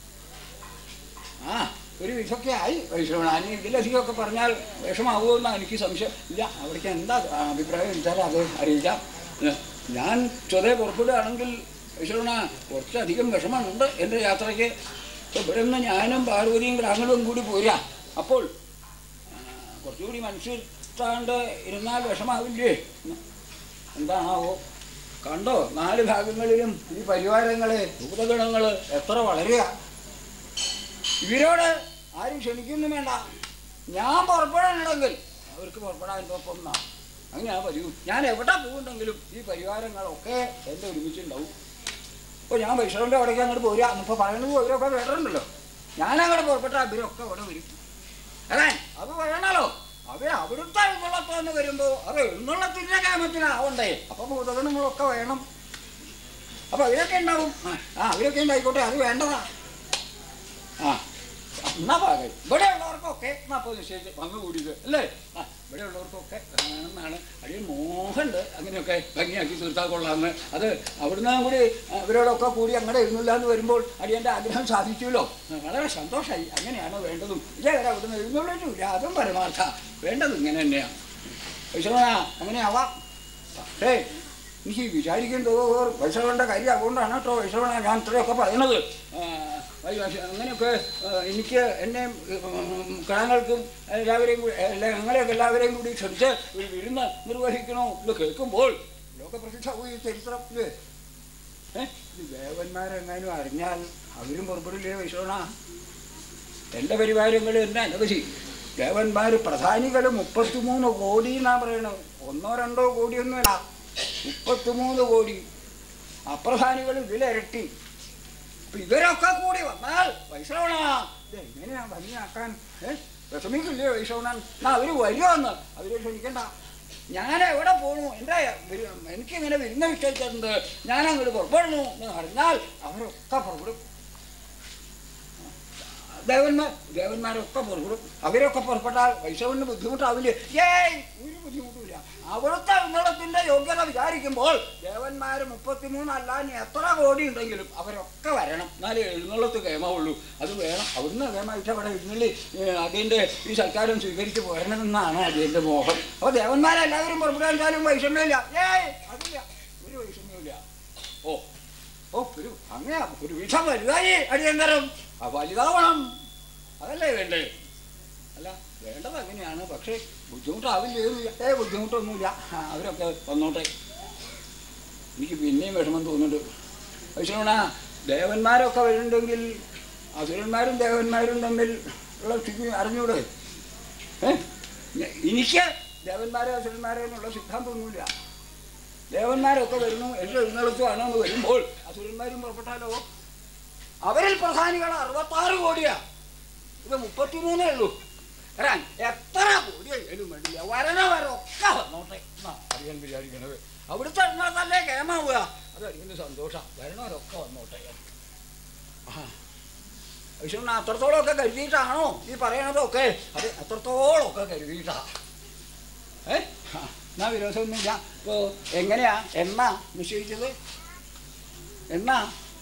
ഒരു വിഷമൊക്കെ ആയി വൈഷ്ണവൻ. അനി ഇതിലധികമൊക്കെ പറഞ്ഞാൽ വിഷമാവുമെന്നാണ് എനിക്ക് സംശയം. ഇല്ല, അവിടേക്ക് എന്താ അഭിപ്രായം വെച്ചാൽ അത് അറിയിക്കാം. ഞാൻ സ്വതേ പുറപ്പെടുകയാണെങ്കിൽ വൈഷ്ണവന കുറച്ചധികം വിഷമമുണ്ട് എൻ്റെ യാത്രയ്ക്ക്. ഇവിടെ നിന്ന് ഞാനും പാർവതിയും ഗ്രാമങ്ങളും കൂടി പോരാ. അപ്പോൾ കുറച്ചുകൂടി മനുഷ്യർത്താണ്ട് ഇരുന്നാൽ വിഷമാവില്ലേ? എന്താണാവോ? കണ്ടോ 4 ഭാഗങ്ങളിലും ഈ പരിവാരങ്ങളെ ഭൂതഗണങ്ങൾ എത്ര വളരുക. ഇവരോട് ആരും ക്ഷണിക്കൊന്നും വേണ്ട. ഞാൻ പുറപ്പെടാനുണ്ടെങ്കിൽ അവർക്ക് പുറപ്പെടാൻ ഒപ്പം എന്നാണ്. അങ്ങനെയാണ് പതിവ്. ഞാൻ എവിടെ പോകുന്നുണ്ടെങ്കിലും ഈ പരിവാരങ്ങളൊക്കെ എൻ്റെ ഒരുമിച്ചുണ്ടാവും. ഇപ്പോൾ ഞാൻ വൈഷ്ണവൻ്റെ അവിടേക്ക് അങ്ങോട്ട് പോരുക. ഇപ്പോൾ പറയുന്നത് അവരൊക്കെ വേണ്ടല്ലോ. ഞാനങ്ങോട്ട് പുറപ്പെട്ട അവരൊക്കെ അവിടെ വരും. അല്ലേ? അത് വേണമല്ലോ. അവിടുത്തെ എഴുന്നള്ളത്തെന്ന് വരുമ്പോൾ അത് എഴുന്നള്ളത്തിൻ്റെ കാമത്തിനാവണ്ടേ? അപ്പോൾ ഭൂതഗണങ്ങളൊക്കെ വേണം. അപ്പോൾ അവരൊക്കെ ഉണ്ടാവും. അവരൊക്കെ ഉണ്ടായിക്കോട്ടെ, അത് വേണ്ടതാ. എന്നാ പാകം ഇവിടെ ഉള്ളവർക്കൊക്കെ അപ്പോൾ നിശ്ചയിച്ച് പങ്ക് കൂടിയത് അല്ലേ? ഇവിടെ ഉള്ളവർക്കൊക്കെ വേണമെന്നാണ് അടിയൻ മോഹമുണ്ട്. അങ്ങനെയൊക്കെ ഭംഗിയാക്കി തീർത്താൽ കൊള്ളാമെന്ന്. അത് അവിടുന്ന് കൂടി ഇവരോടൊക്കെ കൂടി അങ്ങനെ എഴുന്നില്ല എന്ന് വരുമ്പോൾ അടിയൻ്റെ ആഗ്രഹം സാധിച്ചുല്ലോ. വളരെ സന്തോഷമായി. അങ്ങനെയാണ് വേണ്ടതും. ഇതേവരെ അവിടുന്ന് എഴുന്നള്ളിട്ടില്ല. അതും പരമാർത്ഥ വേണ്ടത് ഇങ്ങനെ തന്നെയാണ്. വൈഷ്ണവനാ അങ്ങനെയാവാം. പക്ഷേ എനിക്ക് വിചാരിക്കുന്നത് വൈഷ്ണവൻ്റെ കാര്യം അതുകൊണ്ടാണ് കേട്ടോ വൈഷ്ണവനാ ഞാൻ ഇത്രയൊക്കെ പറയണത്. അങ്ങനെയൊക്കെ എനിക്ക് എന്നെ കിടങ്ങൾക്കും എല്ലാവരെയും കൂടി ഞങ്ങളെയൊക്കെ എല്ലാവരെയും കൂടി ക്ഷണിച്ച് ഒരു വിരുന്ന് നിർവഹിക്കണോ ഇത് കേൾക്കുമ്പോൾ ലോകപ്രസിദ്ധമായ ഈ ചരിത്രം ഇത് ദേവന്മാരെങ്ങാനും അറിഞ്ഞാൽ അവരും പുറപ്പെടില്ലേ വൈഷ്ണവന? എൻ്റെ പരിവാരങ്ങൾ തന്നെ അനവധി ദേവന്മാർ പ്രധാനികൾ 33 കോടി എന്നാണ് പറയണത്. 1-2 കോടിയൊന്നുമില്ല, 33 കോടി. അപ്രധാനികൾ ഇതിലിരട്ടി. അപ്പം ഇവരൊക്കെ കൂടി വന്നാൽ വൈഷ്ണവനാ ഇത് എങ്ങനെയാ ഭംഗിയാക്കാൻ വിഷമിക്കില്ലേ വൈഷ്ണവനാൻ? എന്നാൽ അവർ വരുമെന്ന് അവരെ ക്ഷണിക്കണ്ട. ഞാൻ എവിടെ പോകണു? എനിക്കിങ്ങനെ വിരുന്ന് നിശ്ചയിച്ചിട്ടുണ്ട്, ഞാനങ്ങോട്ട് പുറപ്പെടണു എന്ന് പറഞ്ഞാൽ അവരൊക്കെ പുറപ്പെടും. ദേവന്മാരൊക്കെ പുറപ്പെടും. അവരൊക്കെ പുറപ്പെട്ടാൽ വൈഷ്ണവന് ബുദ്ധിമുട്ടാവില്ലേ? ഒരു ബുദ്ധിമുട്ടില്ല. അവിടുത്തെ എഴുന്നള്ളത്തിൻ്റെ യോഗ്യത വിചാരിക്കുമ്പോൾ ദേവന്മാർ 33 അല്ല, ഇനി എത്ര കോടി ഉണ്ടെങ്കിലും അവരൊക്കെ വരണം. എന്നാലേ എഴുന്നള്ളത്ത് കേമാവുള്ളൂ. അത് വേണം. അവിടുന്ന് കേമായിട്ട് അവിടെ എഴുന്നള്ളി അതിൻ്റെ ഈ സൽക്കാരം സ്വീകരിച്ച് പോരണമെന്നാണ് അതിൻ്റെ മോഹം. അപ്പോൾ ദേവന്മാരെല്ലാവരും പുറപ്പെടാൻ വെച്ചാലും വൈഷമ്യമില്ല. അതില്ല, ഒരു വൈഷമ്യമില്ല. അങ്ങനെ ഒരു വിഷം വലുതായി അടിയന്തരം വലുതാവണം. അതല്ലേ വേണ്ടേ? അല്ല, വേണ്ടത് അങ്ങനെയാണ്. പക്ഷേ ബുദ്ധിമുട്ടാവില്ലേ? ബുദ്ധിമുട്ടൊന്നുമില്ല. അവരൊക്കെ വന്നോട്ടെ. എനിക്ക് പിന്നെയും വിഷമം തോന്നുന്നുണ്ട് വൈഷ്ണവന. ദേവന്മാരൊക്കെ വരുന്നുണ്ടെങ്കിൽ അസുരന്മാരും ദേവന്മാരും തമ്മിൽ ഉള്ള സ്ഥിതി അറിഞ്ഞൂടെ? എനിക്ക് ദേവന്മാരെ അസുരന്മാരെ എന്നുള്ള സിദ്ധാന്തമൊന്നുമില്ല. ദേവന്മാരൊക്കെ വരുന്നു, എൻ്റെ എഴുന്നള്ളത്തുമാണ് എന്ന് വരുമ്പോൾ അസുരന്മാരും പുറപ്പെട്ടാലോ? അവരിൽ പ്രധാനികൾ 66 കോടിയാ. ഇത് 33 ഉള്ളൂ. വരാൻ എത്ര കോടിയായാലും വേണ്ടില്ല, വരണവരൊക്കെ വന്നോട്ടെ എന്നാണ് അറിയാൻ വിചാരിക്കണത്. അവിടുത്തെ എഴുന്നള്ളത്തല്ലേ കേമാവുക. അത് അറിയുന്ന സന്തോഷം. വരണവരൊക്കെ വന്നോട്ടെ. വിഷ്ണു അത്രത്തോളമൊക്കെ കരുതിയിട്ടാണോ ഈ പറയണതൊക്കെ? അത് അത്രത്തോളമൊക്കെ കരുതിയിട്ടാണ്. എന്നാ വിരോധമൊന്നുമില്ല. ഇപ്പോൾ എങ്ങനെയാ എന്നാ നിശ്ചയിച്ചത്? എന്നാ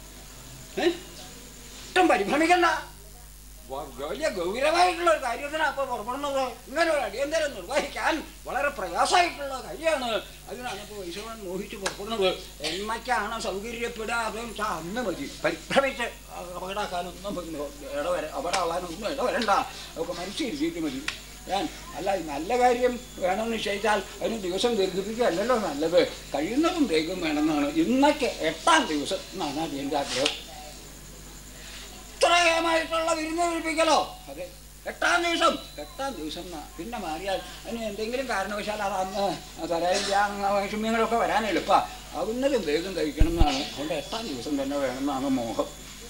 ഒട്ടും പരിഭ്രമിക്കണ്ട. വലിയ ഗൗരവമായിട്ടുള്ള ഒരു കാര്യത്തിനാണ് അപ്പോൾ പുറപ്പെടുന്നത്. ഇങ്ങനെ ഒരു അടിയന്തരം നിർവഹിക്കാൻ വളരെ പ്രയാസമായിട്ടുള്ള കാര്യമാണ്. അതിനാണ് ഇപ്പോൾ വൈഷ്ണവൻ മോഹിച്ച് പുറപ്പെടുന്നത്. എന്നൊക്കെയാണ് സൗകര്യപ്പെടുക അതെന്ന് വെച്ചാൽ അന്ന് മതി. പരിഭ്രമിച്ച് അപകടമാക്കാനൊന്നും അപകടമാകാനൊന്നും ഇടവരണ്ട. അതൊക്കെ മനസ്സിരുത്തിയിട്ട് മതി. ഞാൻ അല്ല, നല്ല കാര്യം വേണമെന്ന് നിശ്ചയിച്ചാൽ അതിന് ദിവസം ദീർഘിപ്പിക്കുകയല്ലല്ലോ നല്ലത്. കഴിയുന്നതും വേഗം വേണമെന്നാണ്. ഇന്നൊക്കെ 8-ാം ദിവസം എന്നാണ് അതിൻ്റെ ആഗ്രഹം. ഇത്രയമായിട്ടുള്ള വിരുന്ന് കഴിപ്പിക്കലോ? അതെ, 8-ാം ദിവസം പിന്നെ മാറിയാൽ അതിന് എന്തെങ്കിലും കാരണവശാൽ അത് അന്ന് തരായില്ല, വൈഷമ്യങ്ങളൊക്കെ വരാൻ എളുപ്പമാണ്. അതൊന്നും വേഗം കഴിക്കണം എന്നാണ്. അതുകൊണ്ട് 8-ാം ദിവസം തന്നെ വേണമെന്നാണ് മോഹം.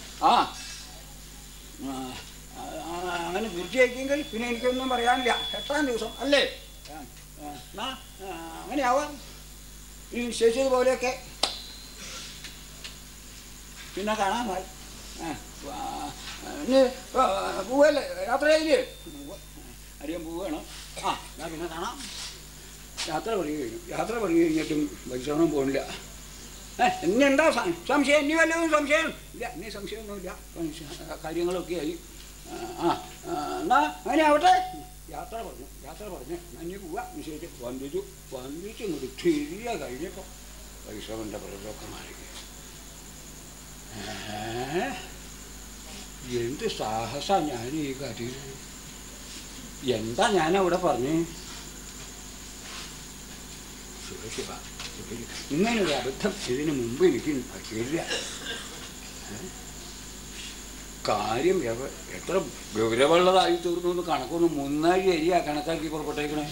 അങ്ങനെ തീർച്ചയായിക്കെങ്കിൽ പിന്നെ എനിക്കൊന്നും പറയാനില്ല. 8-ാം ദിവസം അല്ലേ, അങ്ങനെയാവാം. ഈ നിശ്ചയിച്ചതുപോലെയൊക്കെ പിന്നെ കാണാൻ മായി. ഇനി പോവല്ലേ, യാത്രയില്ലേ? അറിയാൻ പോവുകയാണ്. ഞാൻ പിന്നെ കാണാം. യാത്ര പറഞ്ഞു കഴിഞ്ഞിട്ടും പരിശ്രമം പോകണില്ല. എന്നെ എന്താ സംശയം? ഇനി വല്ലതും സംശയം ഇല്ല. ഇനി സംശയമൊന്നുമില്ല. കാര്യങ്ങളൊക്കെ ആയി. എന്നാ അങ്ങനെ ആവട്ടെ. യാത്ര പറഞ്ഞ് നന്ദി പോവുക. നിശ്ചയിച്ച് വന്നിച്ചു ഇങ്ങോട്ട് തിരിയ കഴിഞ്ഞപ്പോൾ പരിശ്രമൻ്റെ പ്രതൊക്കെ മാറി. എന്ത് സാഹസമാണ് ഞാൻ ഈ കാര്യത്തിൽ! എന്താ ഞാനവിടെ പറഞ്ഞേ? ശിവ ഇങ്ങനൊരു അബദ്ധം ഇതിന് മുമ്പ് എനിക്ക് പറ്റിയില്ല. കാര്യം എത്ര ഗൗരവമുള്ളതായി തീർന്നു എന്ന് കണക്കൊന്ന് 3 അരിയാ കണക്കാക്കി പുറപ്പെട്ടേക്കണേ.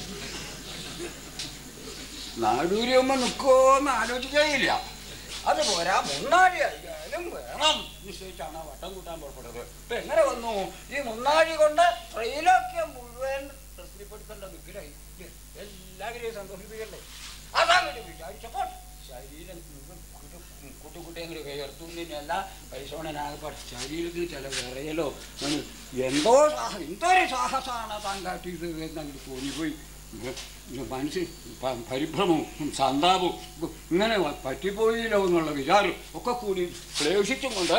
നാടൂരിയമ്മ നിൽക്കുമോയെന്ന് ആലോചിക്കുകയില്ല. അതുപോരാ, 3 ആയാലും വേണം നിശ്ചയിച്ചാണ് വട്ടം കൂട്ടാൻ പുറപ്പെട്ടത്. ഇപ്പം എങ്ങനെ വന്നു? ഈ 3 കൊണ്ട് ത്രൈലോക്യം മുഴുവൻ തൃപ്തിപ്പെടുത്തേണ്ട നിൽക്കലായി. എല്ലാവരെയും സന്തോഷിപ്പിക്കണ്ടേ? അതങ്ങനെ വിചാരിച്ചപ്പോൾ ശരീരം കുട്ടിയെങ്കിലും കയർത്തുന്നതിനല്ല പരിശോധനാകപ്പാട് ശരീരത്തിൽ ചില വിറയലോ എന്തൊരു സാഹസമാണ് താൻ കാട്ടിയത് എന്നങ്ങനെ തോന്നിപ്പോയി. മനസ്സിൽ പരിഭ്രമവും സന്താപവും ഇങ്ങനെ പറ്റിപ്പോയില്ലോ എന്നുള്ള വിചാരം ഒക്കെ കൂടി ക്ലേശിച്ചും കൊണ്ട്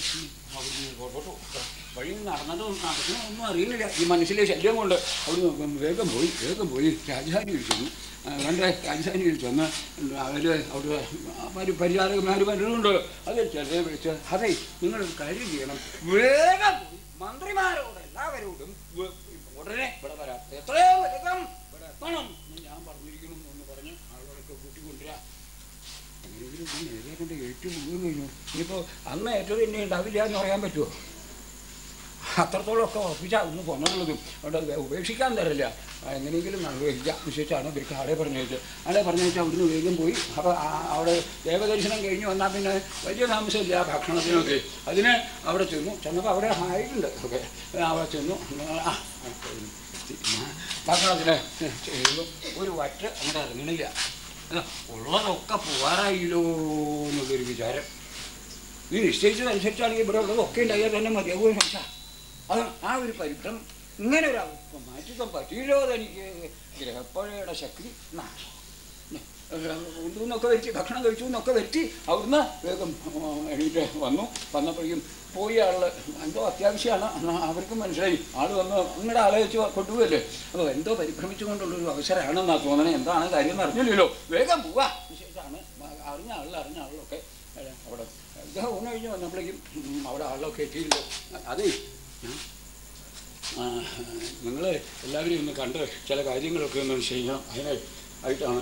വഴി നടന്നതൊന്നും അറിയുന്നില്ല. ഈ മനസ്സിലെ ശല്യം കൊണ്ട് അവിടുന്ന് വേഗം പോയി രാജധാനിയിൽ ചെന്നു. രാജധാനിയിൽ ചെന്ന് അവർ പരിചാരകന്മാർ വരുന്നുണ്ട്. അതിൽ ചിലരെ വിളിച്ച്, അതെ നിങ്ങളൊരു കാര്യം ചെയ്യണം, വേഗം മന്ത്രിമാരോട് എല്ലാവരോടും ഉടനെ ഇവിടെ വരാം, എത്രയോ വേഗം ഇവിടെ എത്തണം ഞാൻ പറഞ്ഞിരിക്കണം എന്ന് പറഞ്ഞ് ആളുകളൊക്കെ കൂട്ടിക്കൊണ്ടുവരാം. എങ്ങനെയെങ്കിലും നേരെ കൊണ്ട് ഏറ്റവും മുഴുവൻ കഴിഞ്ഞു. ഇനിയിപ്പോൾ അന്ന് ഏറ്റവും തന്നെ ഉണ്ടാവില്ല എന്ന് പറയാൻ പറ്റുമോ? അത്രത്തോളമൊക്കെ ഉറപ്പിച്ചാൽ ഒന്ന് കൊണ്ടുള്ളതും അവിടെ ഉപേക്ഷിക്കാൻ തരില്ല. എങ്ങനെയെങ്കിലും നിർവഹിക്കാം വിശേഷിച്ചാണ് ഇവർക്ക് ആളെ പറഞ്ഞയച്ച് അവിടുന്ന് വേഗം പോയി. അപ്പോൾ അവിടെ ദേവദർശനം കഴിഞ്ഞ് വന്നാൽ പിന്നെ വലിയ താമസമില്ല ഭക്ഷണത്തിനൊക്കെ. അതിന് അവിടെ ചെന്നപ്പോൾ അവിടെ ആയിട്ടുണ്ട് ഒക്കെ. അവിടെ ചെന്നു ഭക്ഷണത്തിന് ചെയ്യുമ്പോൾ ഒരു വറ്റ് അങ്ങോട്ട് ഇറങ്ങണില്ല. ഉള്ളതൊക്കെ പോകാറായില്ലോ എന്നുള്ളൊരു വിചാരം. ഈ നിശ്ചയിച്ചതനുസരിച്ചാണെങ്കിൽ ഇവിടെ ഉള്ളതൊക്കെ ഉണ്ടായാൽ തന്നെ മതിയാകുമെന്ന് വെച്ചാൽ അത് ആ ഒരു പരിഭ്രമം ഇങ്ങനെ ഒരു മാറ്റിക്കാൻ പറ്റിയില്ലോ അതെനിക്ക്. ഗ്രഹപ്പഴയുടെ ശക്തി ഉണ്ടെന്നൊക്കെ വരുത്തി, ഭക്ഷണം കഴിച്ചു എന്നൊക്കെ വരുത്തി അവിടുന്ന് വേഗം എണീറ്റ് വന്നപ്പോഴേക്കും പോയി ആള് എന്തോ അത്യാവശ്യമാണ് അവർക്ക് മനസ്സിലായി. ആൾ വന്ന് അങ്ങടെ ആളെ വെച്ച് കൊണ്ടുപോകല്ലേ. അപ്പോൾ എന്തോ പരിഭ്രമിച്ചുകൊണ്ടുള്ളൊരു അവസരമാണെന്നാ തോന്നണേ. എന്താണ് കാര്യം എന്ന് അറിഞ്ഞില്ലല്ലോ. വേഗം പോവാ വിശേഷമാണ്. അറിഞ്ഞ ആളിലൊക്കെ അവിടെ അദ്ദേഹം ഊണ് കഴിഞ്ഞ് വന്നപ്പോഴേക്കും അവിടെ ആളിലൊക്കെ എത്തിയില്ലോ. അതേ നിങ്ങൾ എല്ലാവരെയും ഒന്ന് കണ്ട് ചില കാര്യങ്ങളൊക്കെ ഒന്ന് ചെയ്യണം. ആയിട്ടാണ്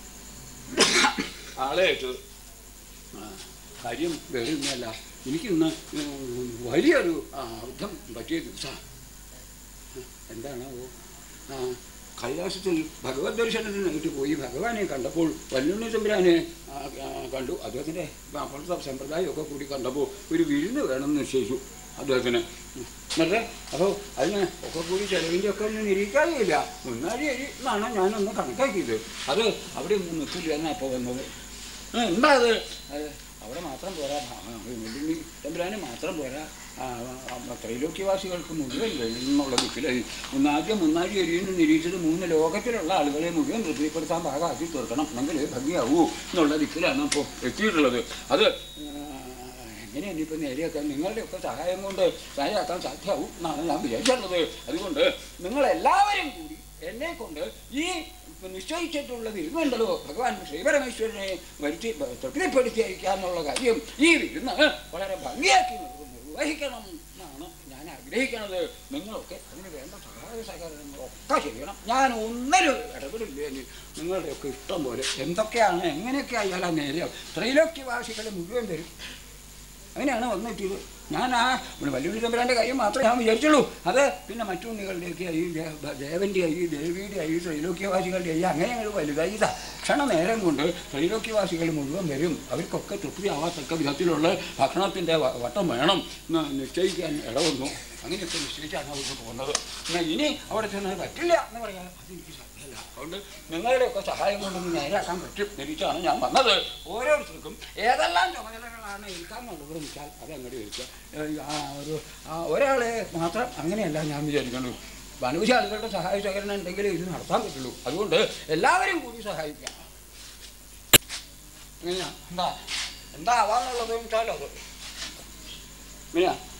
ആളെ അയച്ചത്. കാര്യം വേറെ ഒന്നുമല്ല, എനിക്കിന്ന് വലിയൊരു അബദ്ധം പറ്റിയ ദിവസമാണ്. എന്താണാവോ? കൈലാസത്തിൽ ഭഗവത് ദർശനത്തിനായിട്ട് പോയി ഭഗവാനെ കണ്ടപ്പോൾ വല്ലുണ്ണി തമ്പുരാനെ കണ്ടു. അദ്ദേഹത്തിൻ്റെ അപ്പോഴത്തെ സമ്പ്രദായമൊക്കെ കൂടി കണ്ടപ്പോൾ ഒരു വിരുന്ന് വേണമെന്ന് നിശ്ചയിച്ചു അദ്ദേഹത്തിന്. എന്നിട്ട് അപ്പോൾ അതിന് ഒക്കെ കൂടി ചിലവിൻ്റെ ഒക്കെ ഒന്നും നിരീക്കാതെയില്ല. 3 അരി എന്നാണ് ഞാനൊന്ന് കണക്കാക്കിയത്. അത് അവിടെ ഒന്നും നിൽക്കില്ല എന്നാണ് അപ്പോൾ വന്നത്. എന്താ അത് അവിടെ മാത്രം പോരാ, വല്ലുണ്ണി തമ്പുരാന് മാത്രം പോരാ, ത്രൈലോക്യവാസികൾക്ക് മുഴുവൻ എന്നുള്ള ദിക്കിലായി. ആദ്യം 3 അരിയിൽ നിന്ന് നിരീക്ഷിച്ചത് 3 ലോകത്തിലുള്ള ആളുകളെ മുഴുവൻ തൃപ്തിപ്പെടുത്താൻ ഭാഗമാക്കി തീർക്കണം, എന്നെങ്കിൽ ഭംഗിയാവൂ എന്നുള്ള ദിക്കിലാണ് ഇപ്പോൾ എത്തിയിട്ടുള്ളത്. അത് എങ്ങനെ ഇനിയിപ്പോൾ നേരെയാക്കാൻ നിങ്ങളുടെയൊക്കെ സഹായം കൊണ്ട് നേരെയാക്കാൻ സാധ്യമാവും എന്നാണ് ഞാൻ വിചാരിച്ചിട്ടുള്ളത്. അതുകൊണ്ട് നിങ്ങളെല്ലാവരും കൂടി എന്നെക്കൊണ്ട് ഈ നിശ്ചയിച്ചിട്ടുള്ളത് ഇരുന്നുണ്ടല്ലോ ഭഗവാൻ ശ്രീപരമേശ്വരനെ വരുത്തി തൃപ്തിപ്പെടുത്തി അയക്കാന്നുള്ള കാര്യം ഈ വിരുന്ന് വളരെ ഭംഗിയാക്കി നിർവഹിക്കണം എന്നാണ് ഞാൻ ആഗ്രഹിക്കുന്നത്. നിങ്ങളൊക്കെ അതിന് വേണ്ട സഹായ സഹകരണങ്ങളൊക്കെ ചെയ്യണം. ഞാൻ ഒന്നിനും ഇടപെടില്ല. നിങ്ങളുടെയൊക്കെ ഇഷ്ടം പോലെ എങ്ങനെയൊക്കെ ആയാലും നേരെയാവും. ത്രൈലോക്യവാസികളെ മുഴുവൻ വരും. അങ്ങനെയാണ് വന്നെത്തിയത്. ഞാൻ ആ വലിയ തമ്പുരാൻ്റെ കാര്യം മാത്രമേ ഞാൻ വിചാരിച്ചുള്ളൂ. അത് പിന്നെ മറ്റുണ്ണികളുടെയൊക്കെ ഈ ദേവൻ്റെ ഈ ദേവിയുടെ ഈ ത്രൈലോക്യവാസികളുടെ ഈ അങ്ങനെ ഞങ്ങൾ വലുതായി ക്ഷണനേരം കൊണ്ട് ത്രൈലോക്യവാസികൾ മുഴുവൻ വരും. അവർക്കൊക്കെ തൃപ്തിയാവാത്തക്ക വിധത്തിലുള്ള ഭക്ഷണത്തിൻ്റെ വട്ടം വേണം എന്ന് നിശ്ചയിക്കാൻ ഇടവന്നു. അങ്ങനെയൊക്കെ നിശ്ചയിച്ചാണ് അവർക്ക് പോകുന്നത്. എന്നാൽ ഇനി അവിടെ ചെന്നത് പറ്റില്ല എന്ന് പറയാൻ അതെനിക്ക് സാധ്യമല്ല. അതുകൊണ്ട് നിങ്ങളുടെയൊക്കെ സഹായം കൊണ്ടൊന്ന് നേരാക്കാൻ പറ്റും എന്നിട്ടാണ് ഞാൻ വന്നത്. ഓരോരുത്തർക്കും ഏതെല്ലാം ചുമതലകളാണ് ഏൽക്കാന്നുള്ളത് വെച്ചാൽ അതങ്ങോട്ട് ഏൽക്കുക. ഒരാളെ മാത്രം അങ്ങനെയല്ല ഞാൻ വിചാരിക്കുന്നു. അനവധി ആളുകളുടെ സഹായ സഹകരണം ഉണ്ടെങ്കിൽ ഇത് നടത്താൻ പറ്റുള്ളൂ. അതുകൊണ്ട് എല്ലാവരും കൂടി സഹായിക്കാം. എങ്ങനെയാ എന്താ ആവാന്നുള്ളത് വെച്ചാൽ അത് എങ്ങനെയാ